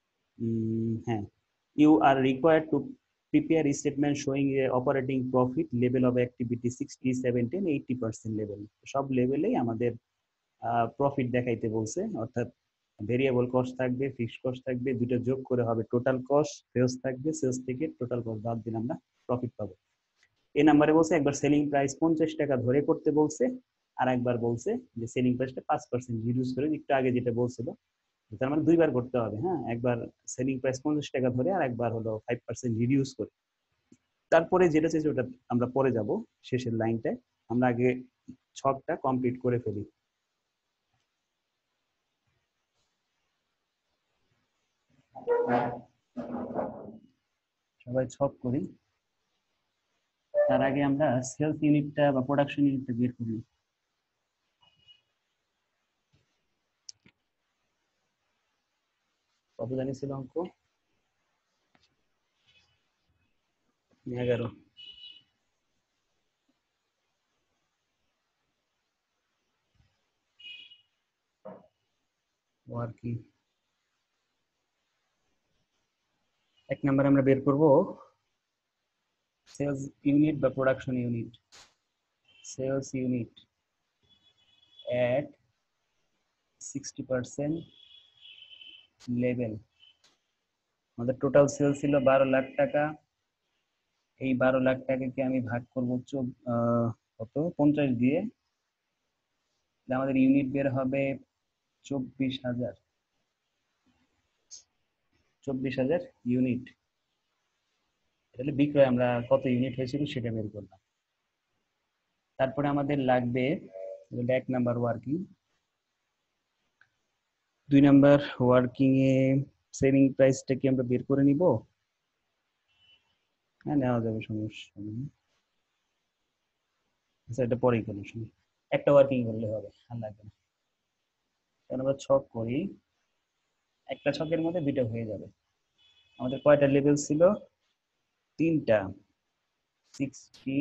হ্যাঁ, you are required to prepare statement showing a operating profit level of activity 60, 70, 80% level. সব লেভেলেই আমাদের প্রফিট দেখাইতে বলছে। অর্থাৎ ভেরিয়েবল কস্ট থাকবে, ফিক্সড কস্ট থাকবে, দুটো যোগ করে হবে টোটাল কস্ট। সেলস থাকবে, সেলস থেকে টোটাল কস্ট বাদ দিলে আমরা প্রফিট পাবো। এই নাম্বারে বলছে একবার সেলিং প্রাইস 50 টাকা ধরে করতে বলছে, আর একবার বলছে যে সেলিং প্রাইসটা 5% রিডিউস করে, একটু আগে যেটা বলছিল। তার মানে দুইবার করতে হবে। হ্যাঁ, একবার সেলিং প্রাইস 50 টাকা ধরে, আর একবার হলো 5% রিডিউস করে। তারপরে যেটা চাইছে ওটা আমরা পরে যাব, শেষের লাইনটায়। আমরা আগে ছকটা কমপ্লিট করে ফেলি। সবাই ছক করি। তার আগে আমরা সেলস ইউনিটটা বা প্রোডাকশন ইউনিটটা বের করি। কত জানি ছিল অঙ্ক? 11। ওয়ার্কিং এক নাম্বার আমরা বের করব সেলস ইউনিট বা production unit. Sales unit at 60% লেভেল। আমাদের টোটাল সেল ছিল 12 লাখ টাকা। এই 12 লাখ টাকাকে আমি ভাগ করব কত? 50 দিয়ে। আমাদের ইউনিট বের হবে 24,000। 24,000 ইউনিট। তাহলে বিক্রয় আমরা কত ইউনিট হয়েছিল সেটা বের করলাম। তারপরে আমাদের লাগবে 1 নাম্বার ওয়ার্কিং। 2 নাম্বার ওয়ার্কিং এ সেলিং প্রাইসটা কি আমরা বের করে নিব? হ্যাঁ, নেওয়া যাবে, সমস্যা নেই। আচ্ছা, এটা পরেই করি, একটা ওয়ার্কিং করলে হবে, আর লাগবে না। এখন আমরা ছক করি, একটা ছকের মধ্যে দুইটা হয়ে যাবে। আমাদের কয়টা লেভেল ছিল? 3টা, 60,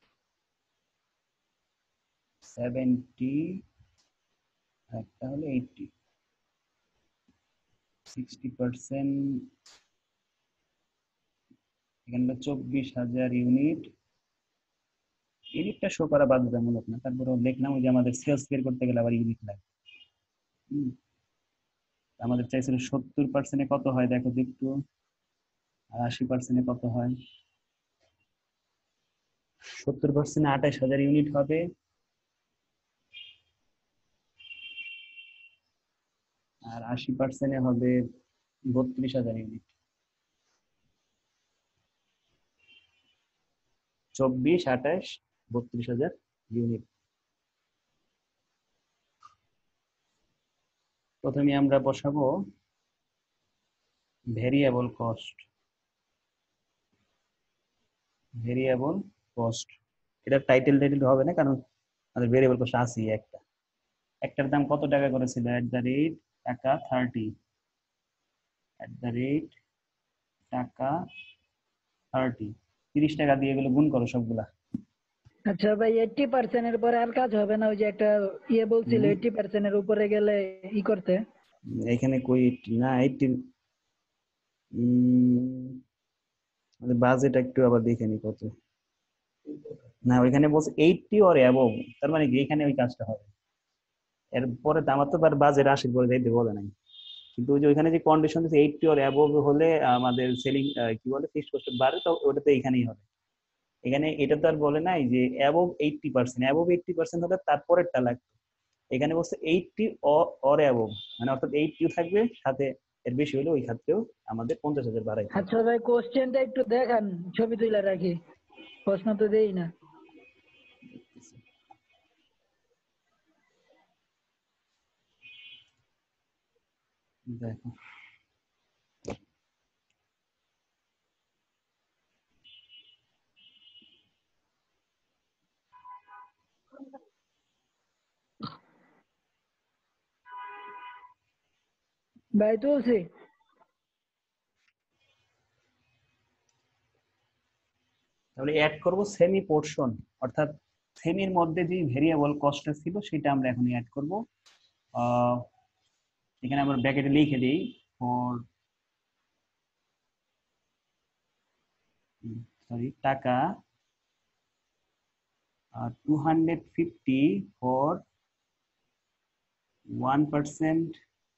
70, একটা হলো 80। 60% এখানে 24,000 ইউনিট, ইউনিটটা শো করা বাধ্যতামূলক না, তারপরে দেখলাম ওই যে আমাদের সেলস বের করতে গেলে আবার ইউনিট লাগে। আমাদের চাইছিল 70% কত হয় দেখো তো একটু, আর 80% কত হয়। 70% 28,000 ইউনিট হবে, আর 80% হবে 32,000 ইউনিট। 24, 28, 32,000 ইউনিট। প্রথমে আমরা বসাবো ভেরিয়েবল কস্ট। ভেরিয়েবল কস্ট এটা টাইটেল হবে না, কারণ আমাদের ভেরিয়েবল কস্ট আছে একটার দাম কত টাকা করেছিল, টাকা 30, টাকা 30, 30 টাকা দিয়ে এগুলো গুণ করো সবগুলা। আচ্ছা ভাই 80% এর পরে আর কাজ হবে না? ওই যে একটা বলছিল 80% এর উপরে গেলে করতে। এখানে কই না 80, আমাদের বাজেট একটু আবার দেখে নি কত। না ওইখানে বলছে 80 অর অ্যাবভ, তার মানে কি এখানে ওই কাজটা হবে। এরপরে তো আমার তো বাজেট 80 পরে যাইতে বলে নাই, কিন্তু ওই যে ওইখানে যে কন্ডিশন দিচ্ছে 80 অর অ্যাবভ হলে আমাদের সেলিং কি বলে ফিক্সড কস্ট বাড়ে, তো ওটা তো এখানেই হবে। এখানে এটা তো আর বলে নাই যে অ্যাবভ 80%, অ্যাবভ 80% হলে তারপরেরটা লাগবে। এখানে বলছে 80 অর অ্যাবভ, মানে অর্থাৎ 80 থাকবে, সাথে এর বেশি হলে ওই ক্ষেত্রেও আমাদের 50,000 বাড়াইতে হবে। আচ্ছা ভাই কোশ্চেনটা একটু দেখান, ছবি তুলে রাখি, প্রশ্ন তো দেই না। দেখো ভাই তুলছি। তাহলে অ্যাড করব সেমি পোর্শন, অর্থাৎ সেমির মধ্যে যে ভেরিয়েবল কস্টটা ছিল সেটা আমরা এখন অ্যাড করব। এখানে আমরা ব্র্যাকেটে লিখে দিই ফর টাকা 250 ফর 1%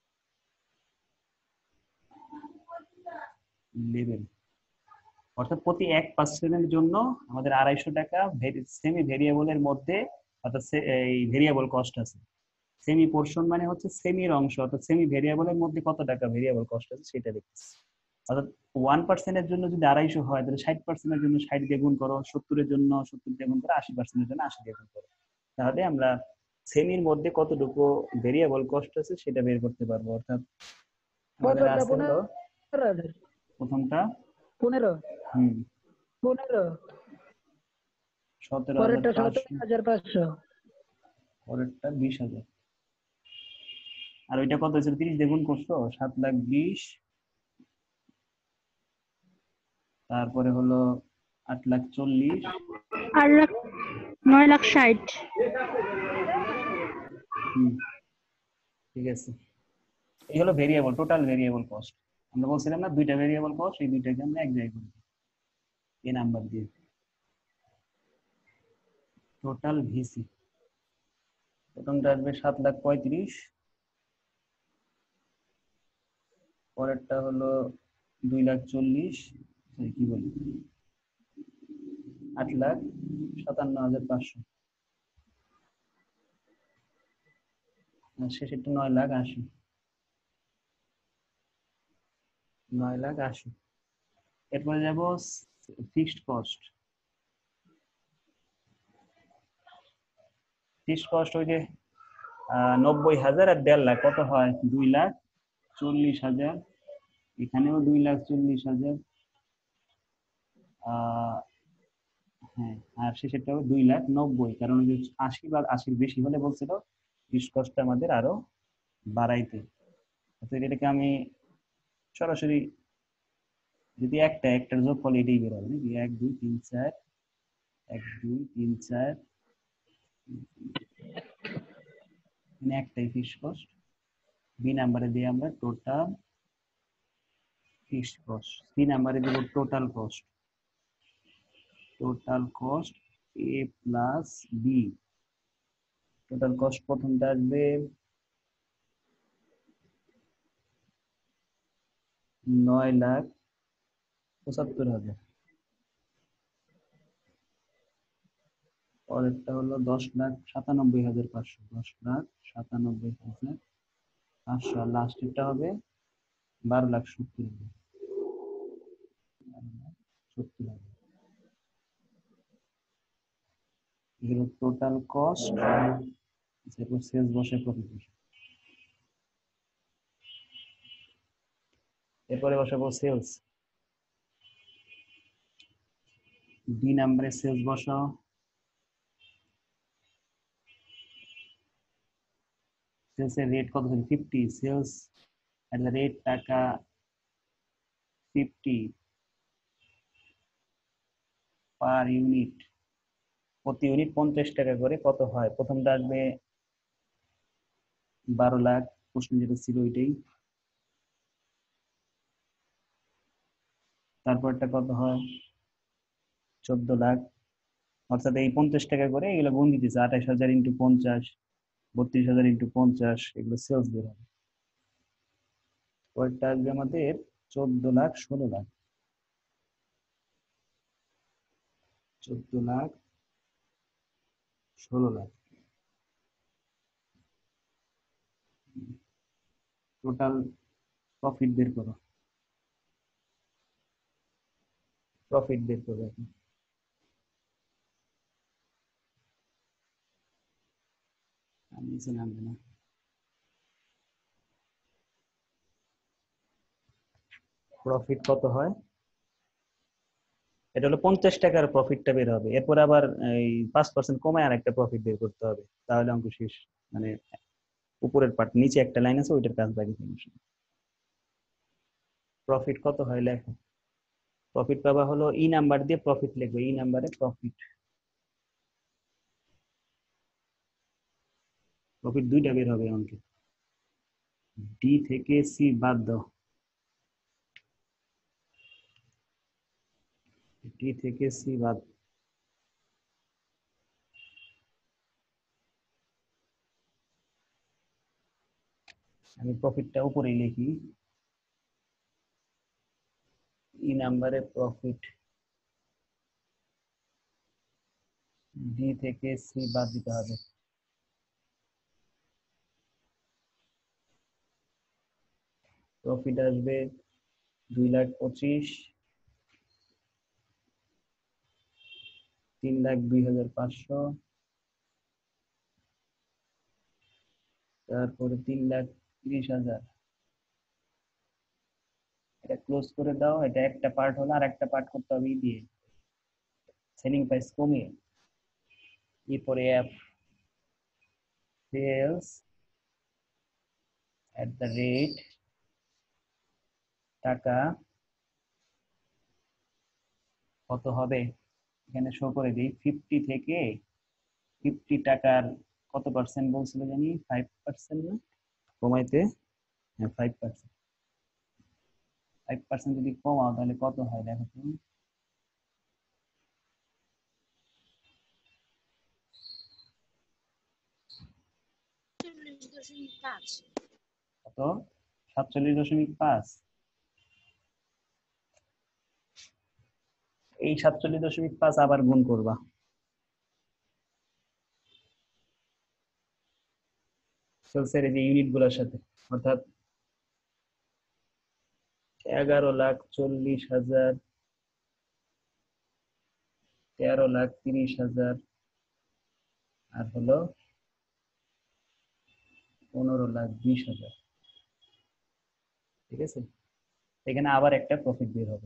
লেভেল, অর্থাৎ প্রতি 1% জন্য আমাদের 250 টাকা সেমি ভেরিয়েবলের মধ্যে, অর্থাৎ এই ভেরিয়েবল কস্ট আছে। সেমি পোর্শন মানে হচ্ছে সেমির অংশ, অর্থাৎ সেমি ভেরিয়েবলের মধ্যে কত টাকা ভেরিয়েবল কস্ট আছে সেটা দেখতেছি। অর্থাৎ 1% জন্য যদি 250 হয় তাহলে 60% জন্য 60 দিয়ে গুণ করো, 70 জন্য 70 দিয়ে গুণ করো, 80% জন্য 80 দিয়ে গুণ করো, তাহলে আমরা সেমির মধ্যে কতটুকু ভেরিয়েবল কস্ট আছে সেটা বের করতে পারবো। অর্থাৎ আমাদের কতটা? আছে হলো 15,000? প্রথমটা 15? 15? পরেরটা 17,500, 17,500। পরেরটা 20,000, আর ওইটা কত হয়েছিল 30 দিয়ে গুণ করছো 7,20,000, তারপরে হলো 8,40,000, 9,60,000। ঠিক আছে। এই হলো ভেরিয়েবল, টোটাল ভেরিয়েবল কস্ট। আমরা বলছিলাম না দুইটা ভেরিয়েবল কস্ট, এই দুইটাকে আমরা এক জায়গায় করি এই নাম্বার দিয়ে। টোটাল ভিসি প্রথমটা আসবে 7,35,000, পরেরটা হলো 2,40,000, কি বলি 8,57,500, শেষেরটা 9,80,000, 9,80,000। এরপরে যাব ফিক্সড কস্ট। ফিক্সড কস্ট ওই যে 90,000 আর 1.5 লাখ কত হয় 2,40,000, এখানেও 2,40,000, হ্যাঁ, আর শেষেরটা 2,90,000, কারণ ওই যে 80 বা 80 বেশি হলে বলছিল ফিক্সড কস্ট আমাদের আরো বাড়াইতে। অর্থাৎ এটাকে আমি সরাসরি যদি একটার যোগফল এটাই বের হবে নাকি 1 2 3 4, 1 2 3 4, একটাই ফিক্সড কস্ট। বি নাম্বারে দিয়ে আমরা টোটাল ফিক্সড কস্ট, সি নাম্বারে দেব total cost. Total cost A plus B. Total cost প্রথমটা আসবে 9,75,000। পরেরটা হলো 10,97,500, 10,97,500। আর লাস্টেরটা হবে 12,70,000, 12,70,000। এগুলো টোটাল কস্ট, যেরকম সেলস বসে প্রফিট বসে। এরপরে বসাবো সেলস। বি নাম্বারে সেলস বসাও। সেলস এর রেট কত ছিল? 50। সেলস এট দ্য রেট টাকা 50 পার ইউনিট। প্রতি ইউনিট 50 টাকা করে কত হয়? প্রথমটা আসবে 12 লাখ, প্রশ্ন যেটা ছিল ওইটাই। তারপরটা কত হয়? 14 লাখ। অর্থাৎ এই 50 টাকা করে এগুলো গুণ দিতেছে, 28,000 ইন্টু 50, 32,000 ইন্টু 50, এগুলো সেলস বের হবে। পরেরটা আসবে আমাদের 14 লাখ 16 লাখ, 14 লাখ 16 লাখ। টোটাল প্রফিট বের করো, প্রফিট বের করো এখন। নিচে নামবে না। প্রফিট কত হয়? এটা হলো 50 টাকার প্রফিটটা বের হবে। এরপর আবার এই 5% কমায় আর একটা প্রফিট বের করতে হবে, তাহলে অঙ্ক শেষ। মানে উপরের পার্ট, নিচে একটা লাইন আছে ওইটার কাজ বাকি থাকবে। প্রফিট কত হয় লেখো। প্রফিট পাবা হলো ই নাম্বার দিয়ে প্রফিট লিখবে, ই নাম্বারে প্রফিট। প্রফিট দুইটা বের হবে অঙ্কে। ডি থেকে সি বাদ দাও, ডি থেকে সি বাদ। আমি প্রফিটটা উপরেই লিখি, ই নাম্বারে প্রফিট, ডি থেকে সি বাদ দিতে হবে। প্রফিট আসবে 2,25,000, 3,02,500, তারপরে 3,30,000। এটা ক্লোজ করে দাও। এটা একটা পার্ট হলো, আর একটা পার্ট করতে হবে ই দিয়ে, সেলিং প্রাইস কমিয়ে। এরপরে F, sales at the rate টাকা কত হবে এখানে শো করে দিই। 50 থেকে 50 টাকার কত পার্সেন্ট বলছিল জানি? 5% না কমাইতে? হ্যাঁ 5%। 5% যদি কমাও তাহলে কত হয় দেখো তো। কত? 47.5। এই 47.5 আবার গুণ করবা। সেলসের এই যে ইউনিট গুলোর সাথে, অর্থাৎ 11,40,000, 13,30,000, আর হলো 15,20,000। ঠিক আছে, এখানে আবার একটা প্রফিট বের হবে।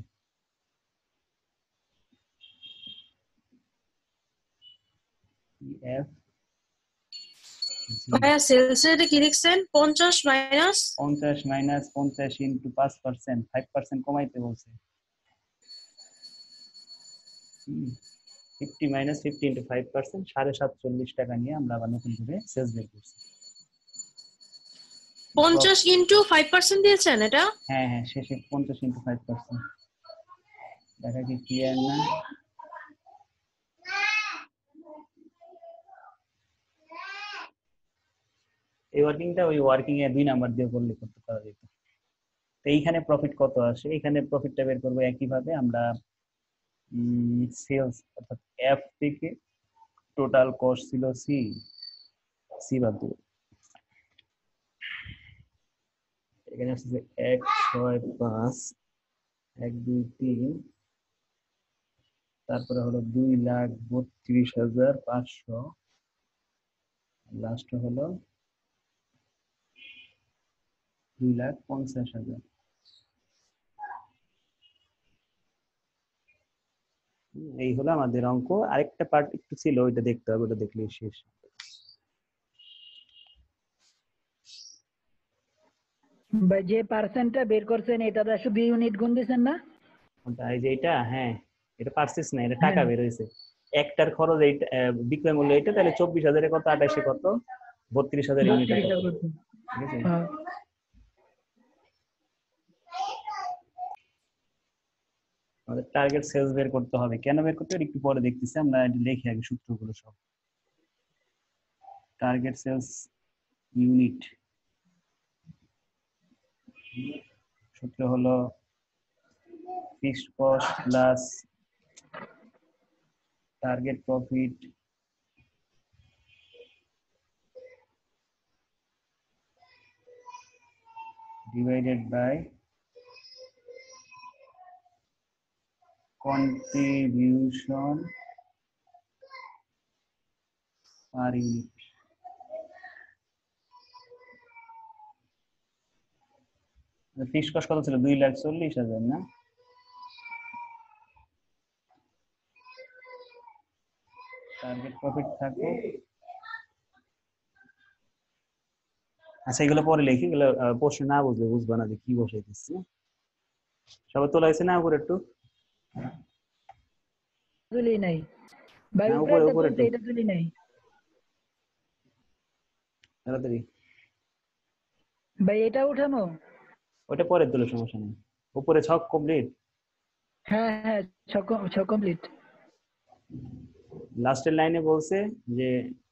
এফ ভাইয়া সেলসের কি লিখছেন? 50 মাইনাস 50 মাইনাস 50 ইন্টু 5%, 5% কমাইতে বলছে। 50 মাইনাস 50 ইন্টু 5%, 47.5 টাকা নিয়ে আমরা আবার নতুন করে সেলস বের করছি। 50 ইনটু 5% দিয়েছেন এটা? হ্যাঁ হ্যাঁ, শেষে 50 ইন্টু 5%। দেখা কি ক্লিয়ার না? এই ওয়ার্কিংটা ওই ওয়ার্কিং এ 2 নাম্বার দিয়ে করলে করতে পারা যেত। তো এইখানে প্রফিট কত আসে, এখানে প্রফিটটা বের করব একই ভাবে আমরা সেলস অর্থাৎ এফ থেকে টোটাল কস্ট ছিল সি, সি বাদ দেব। এখানে আসছে 1 6 5 1 2 3, তারপরে হলো 2,32,500, লাস্ট হলো 2,50,000। এই হলো আমাদের অঙ্ক। আরেকটা পার্ট একটু ছিল, ওইটা দেখতে হবে, ওটা দেখলেই শেষ। ভাই যে পার্সেন্টটা বের করছেন এটাতে শুধু ইউনিট গুণ দিয়েছেন না? কোনটা? এই যে এটা, হ্যাঁ এটা পারছিস না, এটা টাকা বের হয়েছে। একটার খরচ এইটা, বিক্রয় মূল্য এটা, তাহলে 24,000 কত, 28 কত, 32,000 ইউনিট আছে। ঠিক আছে, হ্যাঁ। আমাদের টার্গেট সেলস বের করতে হবে। কেন বের করতে হবে একটু পরে দেখতেছি, আমরা এটা লিখি আগে সূত্রগুলো সব। টার্গেট সেলস ইউনিট সূত্র হলো fixed cost plus target profit divided by contribution per unit। Fixed cost কত ছিল? 2,40,000 না? টার্গেট প্রফিট থাকে, আচ্ছা এগুলো পরে লিখি, এগুলো প্রশ্ন না বুঝলে বুঝবা না যে কি বসাইতেছি। সবাই তোলা হয়েছে না উপরে একটু? তুলি নাই ভাই, না, উপরে উপরে তুলতে, এটা তুলি নাই তাড়াতাড়ি। ভাই। এটা উঠানো? ওটা পরে তুলে, সমস্যা নেই। উপরে ছক কমপ্লিট। হ্যাঁ হ্যাঁ, ছক কমপ্লিট। লাস্টের লাইনে বলছে যে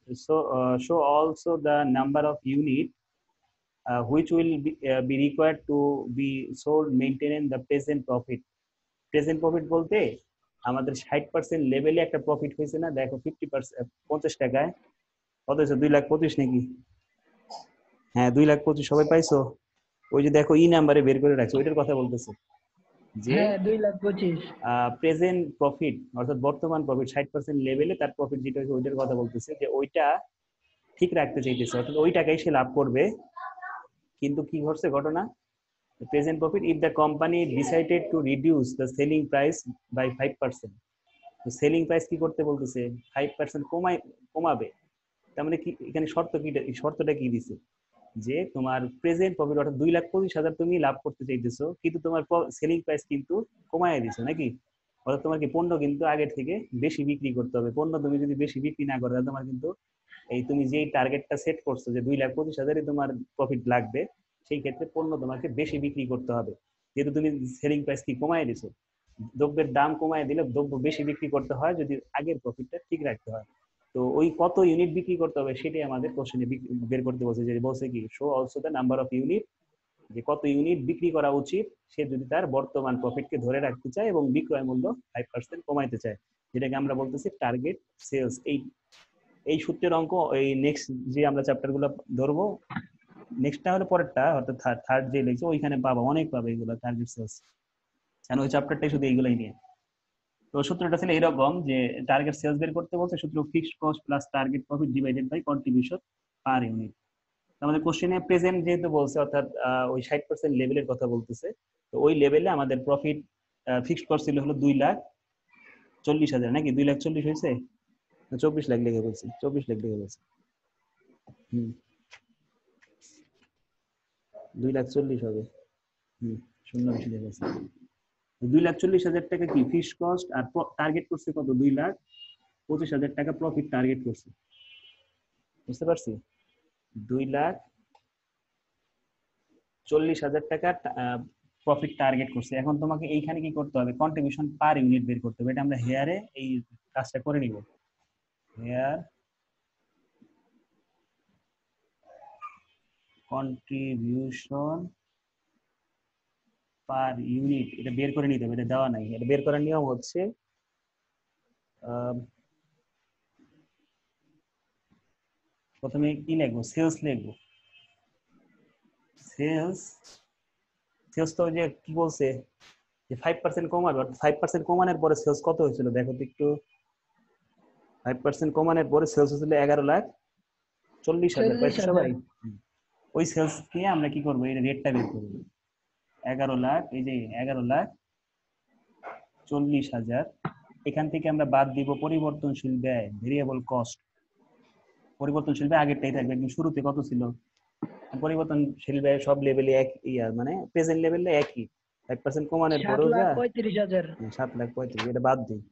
show also the number of unit which will be required to be sold maintaining the present profit। Present profit বলতে আমাদের 60% লেভেলে একটা প্রফিট হয়েছে না, দেখো 50%, 50 টাকায় কত হয়েছে? 2,25,000 নাকি? হ্যাঁ 2,25,000 সবাই পাইছো? ওই যে দেখো ই নাম্বারে বের করে রাখছো, ওইটার কথা বলতেছে যে হ্যাঁ 2,25,000। প্রেজেন্ট প্রফিট অর্থাৎ বর্তমান প্রফিট 60% লেভেলে তার প্রফিট যেটা হয়েছে ওইটার কথা বলতেছে, যে ওইটা ঠিক রাখতে চাইতেছে, অর্থাৎ ওই টাকাই সে লাভ করবে। কিন্তু কি ঘটছে ঘটনা, present profit if the company decided to reduce the selling price by 5%। তো সেলিং প্রাইস কি করতে বলতেছে? 5% কমাবে। তার মানে কি এখানে শর্তটা কি দিছে, যে তোমার প্রেজেন্ট প্রফিট অর্থাৎ 2,25,000 তুমি লাভ করতে চাইতেছো, কিন্তু তোমার সেলিং প্রাইস কিন্তু কমায় দিছো নাকি? অর্থাৎ তোমার কি পণ্য কিন্তু আগের থেকে বেশি বিক্রি করতে হবে। পণ্য তুমি যদি বেশি বিক্রি না করো তাহলে তোমার কিন্তু এই তুমি যেই টার্গেটটা সেট করছো যে 2,25,000 তোমার প্রফিট লাগবে, সেই ক্ষেত্রে পণ্য তোমাকে বেশি বিক্রি করতে হবে। যেহেতু তুমি সেলিং প্রাইস কি কমায় দিছো, দ্রব্যের দাম কমায় দিলে দ্রব্য বেশি বিক্রি করতে হয় যদি আগের প্রফিটটা ঠিক রাখতে হয়। তো ওই কত ইউনিট বিক্রি করতে হবে সেটাই আমাদের কোশ্চেনে বের করতে বলছে, যে বলছে কি show also the number of unit, যে কত ইউনিট বিক্রি করা উচিত সে যদি তার বর্তমান প্রফিটকে ধরে রাখতে চায় এবং বিক্রয় মূল্য 5% কমাইতে চায়, যেটাকে আমরা বলতেছি টার্গেট সেলস। এই সূত্রের অঙ্ক এই নেক্সট যে আমরা চ্যাপ্টারগুলো ধরবো, নেক্সটটা হলো পরেরটা, অর্থাৎ থার্ড যে লিখছে ওইখানে পাবা, অনেক পাবে এগুলো টার্গেট সেলস, কারণ ওই চ্যাপ্টারটাই শুধু এইগুলাই নিয়ে। তো সূত্রটা ছিল এরকম যে টার্গেট সেলস বের করতে বলছে, সূত্র fixed cost plus target profit divided by contribution per unit. আমাদের কোশ্চেনে প্রেজেন্ট যেহেতু বলছে, অর্থাৎ ওই 60% লেভেলের কথা বলতেছে, তো ওই লেভেলে আমাদের প্রফিট ফিক্সড কস্ট ছিল হলো 2,40,000 নাকি? 2,40,000 হয়েছে, 24 লাখ লিখে বলছি, 24 লাখ লিখে বলছি। 2,40,000 হবে। শূন্য বেশি লিখে বলছি। 2,40,000 টাকা কি ফিক্সড কস্ট, আর টার্গেট করছে কত? 2,25,000 টাকা প্রফিট টার্গেট করছে, বুঝতে পারছি? 2,40,000 টাকা প্রফিট টার্গেট করছে। এখন তোমাকে এইখানে কি করতে হবে? কন্ট্রিবিউশন পার ইউনিট বের করতে হবে। এটা আমরা হেয়ারে এই কাজটা করে নিব। হেয়ার কন্ট্রিবিউশন পার ইউনিট, এটা বের করে নিতে হবে, এটা দেওয়া নাই। এটা বের করার নিয়ম হচ্ছে প্রথমে কি লিখবো, সেলস লিখবো। সেলস সেলস তো ওই যে কি বলছে যে 5% কমাবে, 5% কমানোর পরে সেলস কত হয়েছিল দেখো তো একটু। 5% কমানোর পরে সেলস হয়েছিল 11,40,000, পাইছো 40,000। সবাই? ওই সেলস নিয়ে আমরা কি করবো, এই রেটটা বের করবো। 11 লাখ, এই যে 11,40,000, এখান থেকে আমরা বাদ দিব পরিবর্তনশীল ব্যয়, ভেরিয়েবল কস্ট। পরিবর্তনশীল ব্যয় আগেরটাই থাকবে, একদম শুরুতে কত ছিল। পরিবর্তনশীল ব্যয় সব লেভেলে এক, মানে প্রেজেন্ট লেভেলে একই। 5% কমানোর পরেও যা 7,35,000। 7,35,000, এটা বাদ দিই।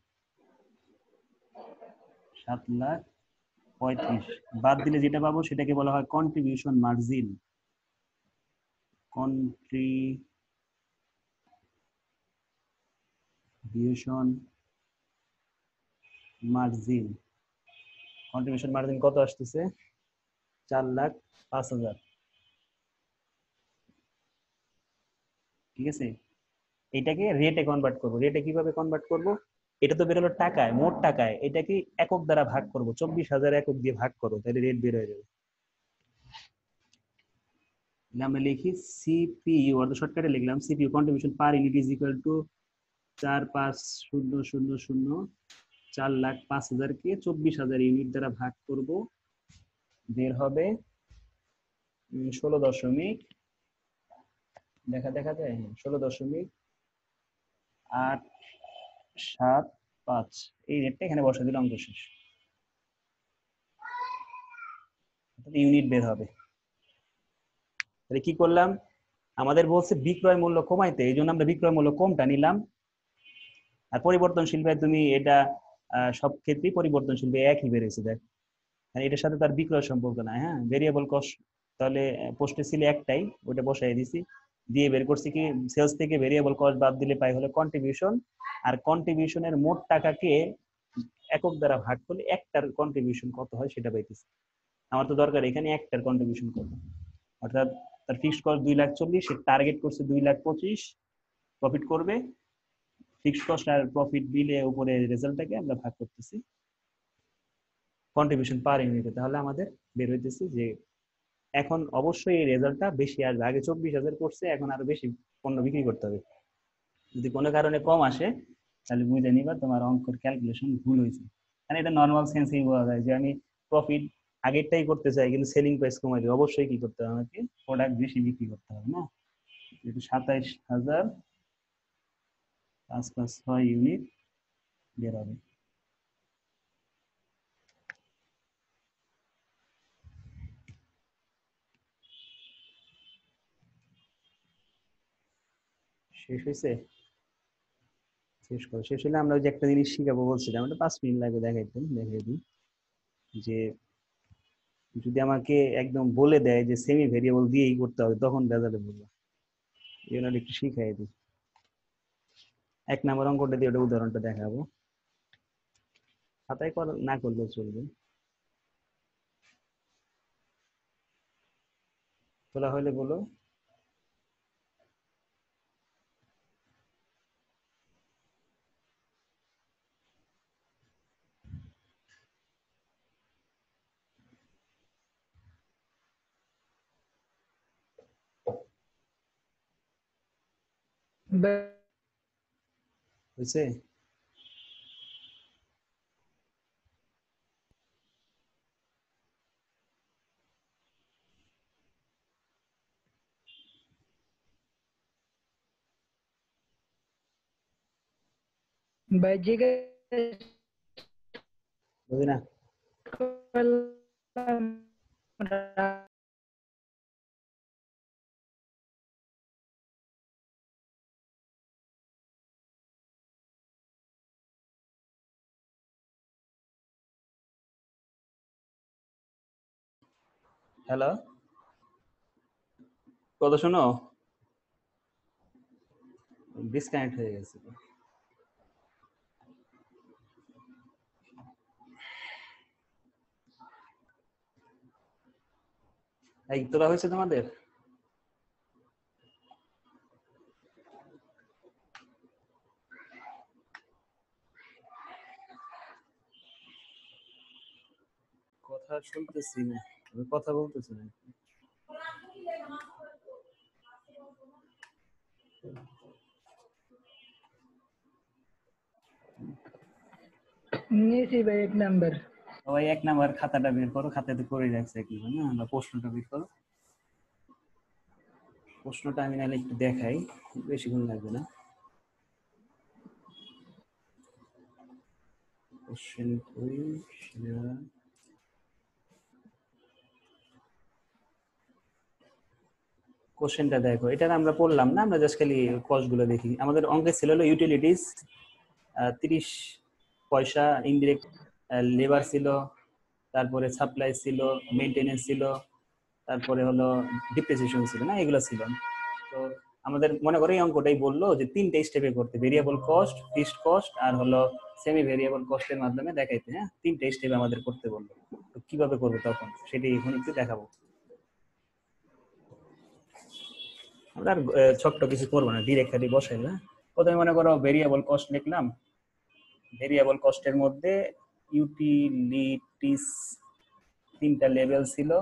7,35,000 বাদ দিলে যেটা পাবো সেটাকে বলা হয় contribution margin. Contribution margin, contribution margin কত আসতেছে? 4,05,000। ঠিক আছে, এটাকে রেটে কনভার্ট করব। রেটে কিভাবে কনভার্ট করব? এটা তো বেরোলো টাকায়, মোট টাকায়, এটাকে একক দ্বারা ভাগ করব। 24,000 একক দিয়ে ভাগ করো, তাহলে রেট বের হয়ে যাবে। আমরা লিখি সিপিইউ, অর্থাৎ শর্টকাটে লিখলাম CPU contribution per unit is equal to 4,5,000 4,05,000 কে 24,000 ইউনিট দ্বারা ভাগ করব, বের হবে 16 দশমিক, দেখা যায় 16,875। এই রেটটা এখানে বসা দিলে অঙ্ক শেষ, ইউনিট বের হবে। তাহলে কি করলাম, আমাদের বলছে বিক্রয় মূল্য কমাইতে, এই জন্য আমরা বিক্রয় মূল্য কমটা নিলাম। আর পরিবর্তনশীল ব্যয় তুমি এটা সব ক্ষেত্রেই পরিবর্তনশীল ব্যয় একই বেড়েছে, দেখ এটার সাথে তার বিক্রয় সম্পর্ক নাই। হ্যাঁ, ভেরিয়েবল কস্ট তাহলে পোস্টে ছিল একটাই, ওটা বসাই দিছি, দিয়ে বের করছি কি সেলস থেকে ভেরিয়েবল কস্ট বাদ দিলে পাই হলো কন্ট্রিবিউশন। আর কন্ট্রিবিউশনের মোট টাকাকে একক দ্বারা ভাগ করলে একটার কন্ট্রিবিউশন কত হয় সেটা পাইতেছি। আমার তো দরকার এখানে একটার কন্ট্রিবিউশন কত, অর্থাৎ তার ফিক্সড কস্ট 2,40,000, সে টার্গেট করছে 2,25,000 প্রফিট করবে। ফিক্সড কস্ট আর প্রফিট মিলে উপরে রেজাল্টটাকে আমরা ভাগ করতেছি কন্ট্রিবিউশন পার ইউনিটে। তাহলে আমাদের বের হইতেছে যে এখন অবশ্যই এই রেজাল্টটা বেশি আসবে। আগে 24,000 করছে, এখন আরো বেশি পণ্য বিক্রি করতে হবে। যদি কোনো কারণে কম আসে তাহলে বুঝে নিবা তোমার অঙ্কের ক্যালকুলেশন ভুল হয়েছে। মানে এটা নর্মাল সেন্সেই বলা যায় যে আমি প্রফিট আগেরটাই করতে চাই কিন্তু সেলিং প্রাইস কমাই দিই, অবশ্যই কি করতে হবে, আমাকে প্রোডাক্ট বেশি বিক্রি করতে হবে না। 27,556 ইউনিট বের হবে। শেষ হয়েছে? শেষ করো। শেষ হলে আমরা ওই যে একটা জিনিস শিখাবো বলছিলাম, ওটা 5 মিনিট লাগবে দেখাইতে, দেখাই দিই যে যদি আমাকে একদম বলে দেয় যে সেমি ভেরিয়েবল দিয়েই করতে হবে তখন রেজাল্টে বলবো, এই জন্য একটু শিখাই দিই। 1 নম্বর অঙ্কটা দিয়ে ওটা উদাহরণটা দেখাবো, খাতায় না করলেও চলবে। তোলা হলে বলো। হয়েছে? ভাই জিজ্ঞেস বুঝি না? করলাম, হ্যালো, কথা শোনো, ডিসকানেক্ট হয়ে গেছে। এই তোলা হয়েছে তোমাদের? কথা শুনতেছি না, আমি কথা বলতেছি না। নিয়েছি ভাই 1 নাম্বার। সবাই 1 নাম্বার খাতাটা বের করো, খাতাতে করে রাখছে কি না, আমরা প্রশ্নটা বের করো। প্রশ্নটা আমি নাহলে একটু দেখাই, বেশিক্ষণ লাগবে না। কোশ্চেন কই শেয়ার, কোশ্চেনটা দেখো। এটা আমরা পড়লাম না, আমরা জাস্ট খালি কস্টগুলো দেখি। আমাদের অঙ্কে ছিল হলো ইউটিলিটিস 30 পয়সা, ইনডিরেক্ট লেবার ছিল, তারপরে সাপ্লাই ছিল, মেইনটেনেন্স ছিল, তারপরে হলো ডিপ্রিসিয়েশন ছিল না, এগুলো ছিল। তো আমাদের মনে করে এই অঙ্কটাই বললো যে 3টে স্টেপে করতে, ভেরিয়েবল কস্ট, ফিক্সড কস্ট আর হলো সেমি ভেরিয়েবল কস্টের মাধ্যমে দেখাইতে। হ্যাঁ, 3টে স্টেপে আমাদের করতে বললো। তো কিভাবে করবো তখন সেটাই এখন একটু দেখাবো। আমরা আর ছোট্ট কিছু করবো না, ডিরেক্ট খালি বসাই না। প্রথমে মনে করো ভেরিয়েবল কস্ট লিখলাম। ভেরিয়েবল কস্টের মধ্যে ইউটিলিটিস 3টা লেভেল ছিল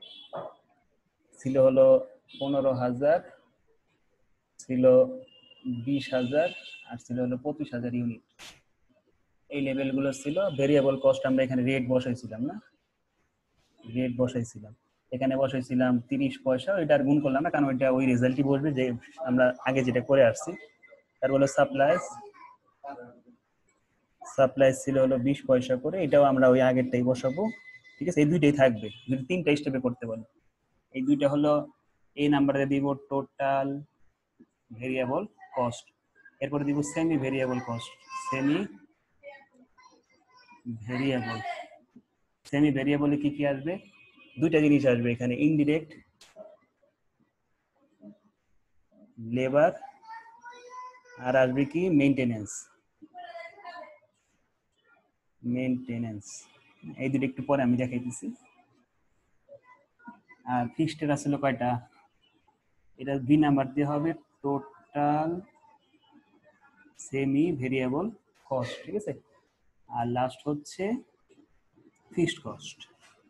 হলো 15,000, ছিল 20,000 আর ছিল হলো 25,000 ইউনিট। এই লেভেলগুলো ছিল ভেরিয়েবল কস্ট। আমরা এখানে রেট বসাইছিলাম না, রেট বসাইছিলাম, এখানে বসাইছিলাম 30 পয়সা। ওইটার গুণ করলাম না, কারণ ওইটা ওই রেজাল্টই বসবে যে আমরা আগে যেটা করে আসছি। তারপর হলো সাপ্লাইস ছিল হলো 20 পয়সা করে, এটাও আমরা ওই আগেরটাই বসাবো। ঠিক আছে, এই দুইটাই থাকবে যদি 3টা স্টেপে করতে বলে। এই দুইটা হলো এই নাম্বারে দিব টোটাল ভেরিয়েবল কস্ট, এরপরে দিব সেমি ভেরিয়েবল কস্ট। সেমি ভেরিয়েবলে কি কি আসবে? দুইটা জিনিস আসবে এখানে, ইনডিরেক্ট লেবার আর আসবে কি মেইনটেনেন্স। এই দুটো একটু পরে আমি দেখাইতেছি। আর ফিক্সড আসলে কয়টা? এটা 2 নাম্বার দিয়ে হবে টোটাল সেমি ভেরিয়েবল কস্ট। ঠিক আছে, আর লাস্ট হচ্ছে ফিক্সড কস্ট।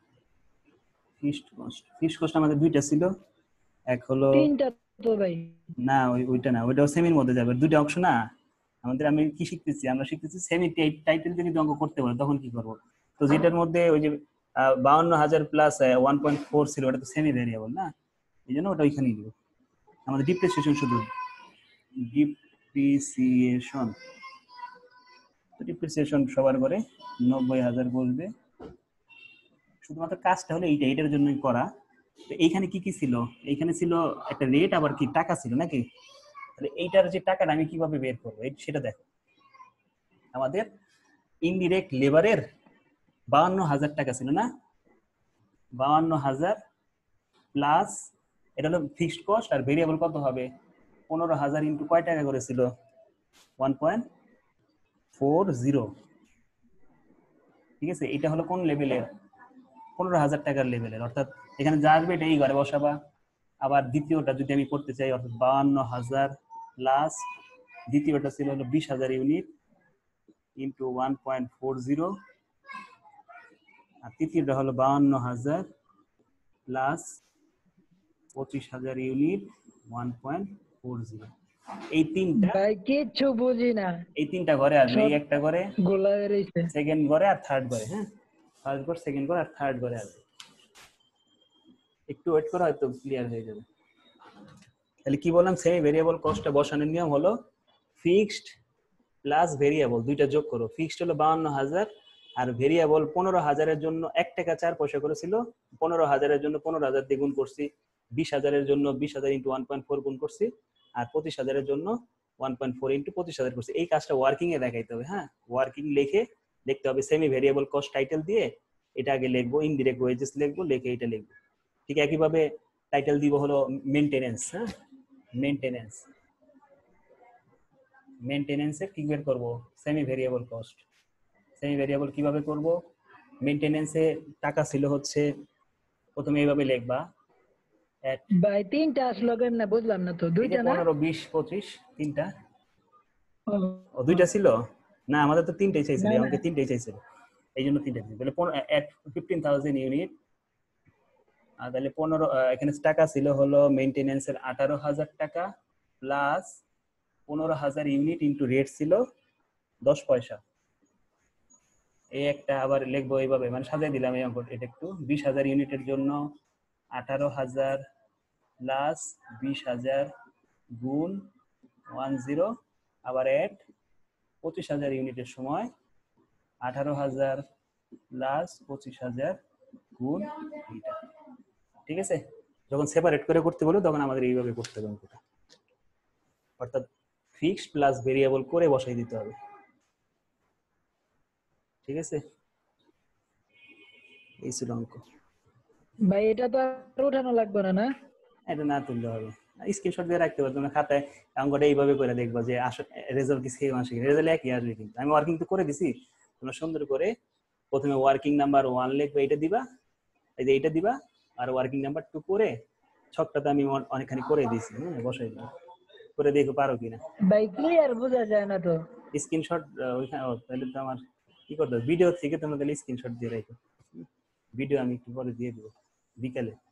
ফিক্সড কস্ট আমাদের দুইটা ছিল, এক হলো 3টা তো ভাই না, ওইটা না, ওইটাও সেমির মধ্যে যাবে। দুইটা অংশ না আমাদের। আমি কি শিখতেছি? আমরা শিখতেছি সেমি টাইটেল যদি অঙ্ক করতে পারো তখন কি করবো। তো যেটার মধ্যে ওই যে 52,000 প্লাস 1.4 ছিল, ওটা তো সেমি ভেরিয়েবল না, এই জন্য ওটা ওইখানেই দিব। আমাদের ডিপ্রিসিয়েশন শুধু ডিপ্রিসিয়েশন সবার করে 90,000 বলবে। শুধুমাত্র কাজটা হলো এইটার জন্যই করা। তো এইখানে কি কি ছিল? এইখানে ছিল একটা রেট, আবার কি টাকা ছিল নাকি? তাহলে এইটার যে টাকাটা আমি কিভাবে বের করবো সেটা দেখো। আমাদের ইনডিরেক্ট লেবারের 52,000 টাকা ছিল না, 52,000 প্লাস এটা হলো ফিক্সড কস্ট, আর ভেরিয়েবল কত হবে? 15,000 ইন্টু কয় টাকা করে ছিল? 1.40। ঠিক আছে, এটা হলো কোন লেভেলের? 15,000 টাকার লেভেলের। অর্থাৎ এখানে যা আসবে এটা এই ঘরে বসাবা। আবার দ্বিতীয়টা যদি আমি করতে চাই, অর্থাৎ 52,000 প্লাস দ্বিতীয়টা ছিল হলো 20,000 ইউনিট ইন্টু 1.40, আর তৃতীয়টা হলো 52,000 প্লাস 25,000 ইউনিট 1.40। এই তিনটা ভাই কিচ্ছু বুঝি না, এই তিনটা ঘরে আসবে। এই একটা ঘরে, গোলা বেরিয়েছে। সেকেন্ড ঘরে আর থার্ড ঘরে। হ্যাঁ, ফার্স্ট ঘর, সেকেন্ড ঘর আর থার্ড ঘরে আসবে। একটু ওয়েট করো, হয়তো ক্লিয়ার হয়ে যাবে। তাহলে কি বললাম? সেমি ভেরিয়েবল কস্টটা বসানোর নিয়ম হলো ফিক্সড প্লাস ভেরিয়েবল দুইটা যোগ করো। ফিক্সড হলো 52,000 আর ভেরিয়েবল 15,000 এর জন্য 1 টাকা 4 পয়সা করে ছিল। 15,000 এর জন্য 15,000 দিয়ে গুণ করছি, 20,000 এর জন্য 20,000 ইন্টু 1.4 গুণ করছি, আর 25,000 এর জন্য 1.4 ইন্টু 25,000 করছি। এই কাজটা ওয়ার্কিং এ দেখাইতে হবে। হ্যাঁ, ওয়ার্কিং লিখতে হবে সেমি ভেরিয়েবল কস্ট টাইটেল দিয়ে। এটা আগে লিখবো, ইনডিরেক্ট ওয়েজেস লিখবো, লিখে এটা লিখবো। ঠিক একইভাবে টাইটেল দিব হলো মেইনটেনেন্স। হ্যাঁ, মেইনটেনেন্সের কি বের করবো? Semi variable cost. Semi variable কিভাবে করব? মেইনটেনেন্সে টাকা ছিল হচ্ছে, প্রথমে এইভাবে লিখবা অ্যাট ভাই তিনটা আসলো কেমনে বুঝলাম না তো, দুইটা না? 15 20 25 তিনটা। ও, ও দুইটা ছিল না, আমাদের তো তিনটাই চাইছিল, না, না। আমাকে তিনটাই চাইছিল, এই জন্য তিনটা ছিল। তাহলে অ্যাট 15,000 ইউনিট। আর তাহলে 15 এখানে টাকা ছিল হলো মেইনটেনেন্সের 18,000 টাকা প্লাস 15,000 ইউনিট ইনটু রেট ছিল 10 পয়সা। এই একটা আবার লিখবো এইভাবে, মানে সাজিয়ে দিলাম এই অঙ্ক। এটা একটু 20,000 ইউনিটের জন্য 18,000 প্লাস 20,000 গুণ 10 আবার এট 25,000 ইউনিটের সময় 18,000 প্লাস 25,000 গুণ এইটা। ঠিক আছে, যখন সেপারেট করে করতে বলো তখন আমাদের এইভাবে করতে হবে অঙ্কটা, অর্থাৎ ফিক্সড প্লাস ভেরিয়েবল করে বসাই দিতে হবে। ঠিক আছে, এই ছিল অঙ্ক। ভাই এটা তো আর উঠানো লাগবে না, না? এটা না তুললে হবে, স্ক্রিনশট দিয়ে রাখতে পারো তুমি খাতায়। অঙ্কটা এইভাবে করে দেখবা যে রেজাল্ট কি সেম আসে, রেজাল্ট একই আসবে। কিন্তু আমি ওয়ার্কিং তো করে দিছি, তোমরা সুন্দর করে প্রথমে ওয়ার্কিং নাম্বার 1 লিখবে, এটা দিবা, এই যে এইটা দিবা, আর ওয়ার্কিং নাম্বার 2 করে ছকটা তো আমি অনেকখানি করে দিয়েছি, হ্যাঁ বসাই দিবা, করে দেখো পারো কিনা। ভাই ক্লিয়ার বোঝা যায় না তো। স্ক্রিনশট ওইখানে তাহলে তো আমার কি করতে হবে, ভিডিও থেকে তোমরা তাহলে স্ক্রিনশট দিয়ে রাখো। ভিডিও আমি একটু পরে দিয়ে দেবো বিকালে।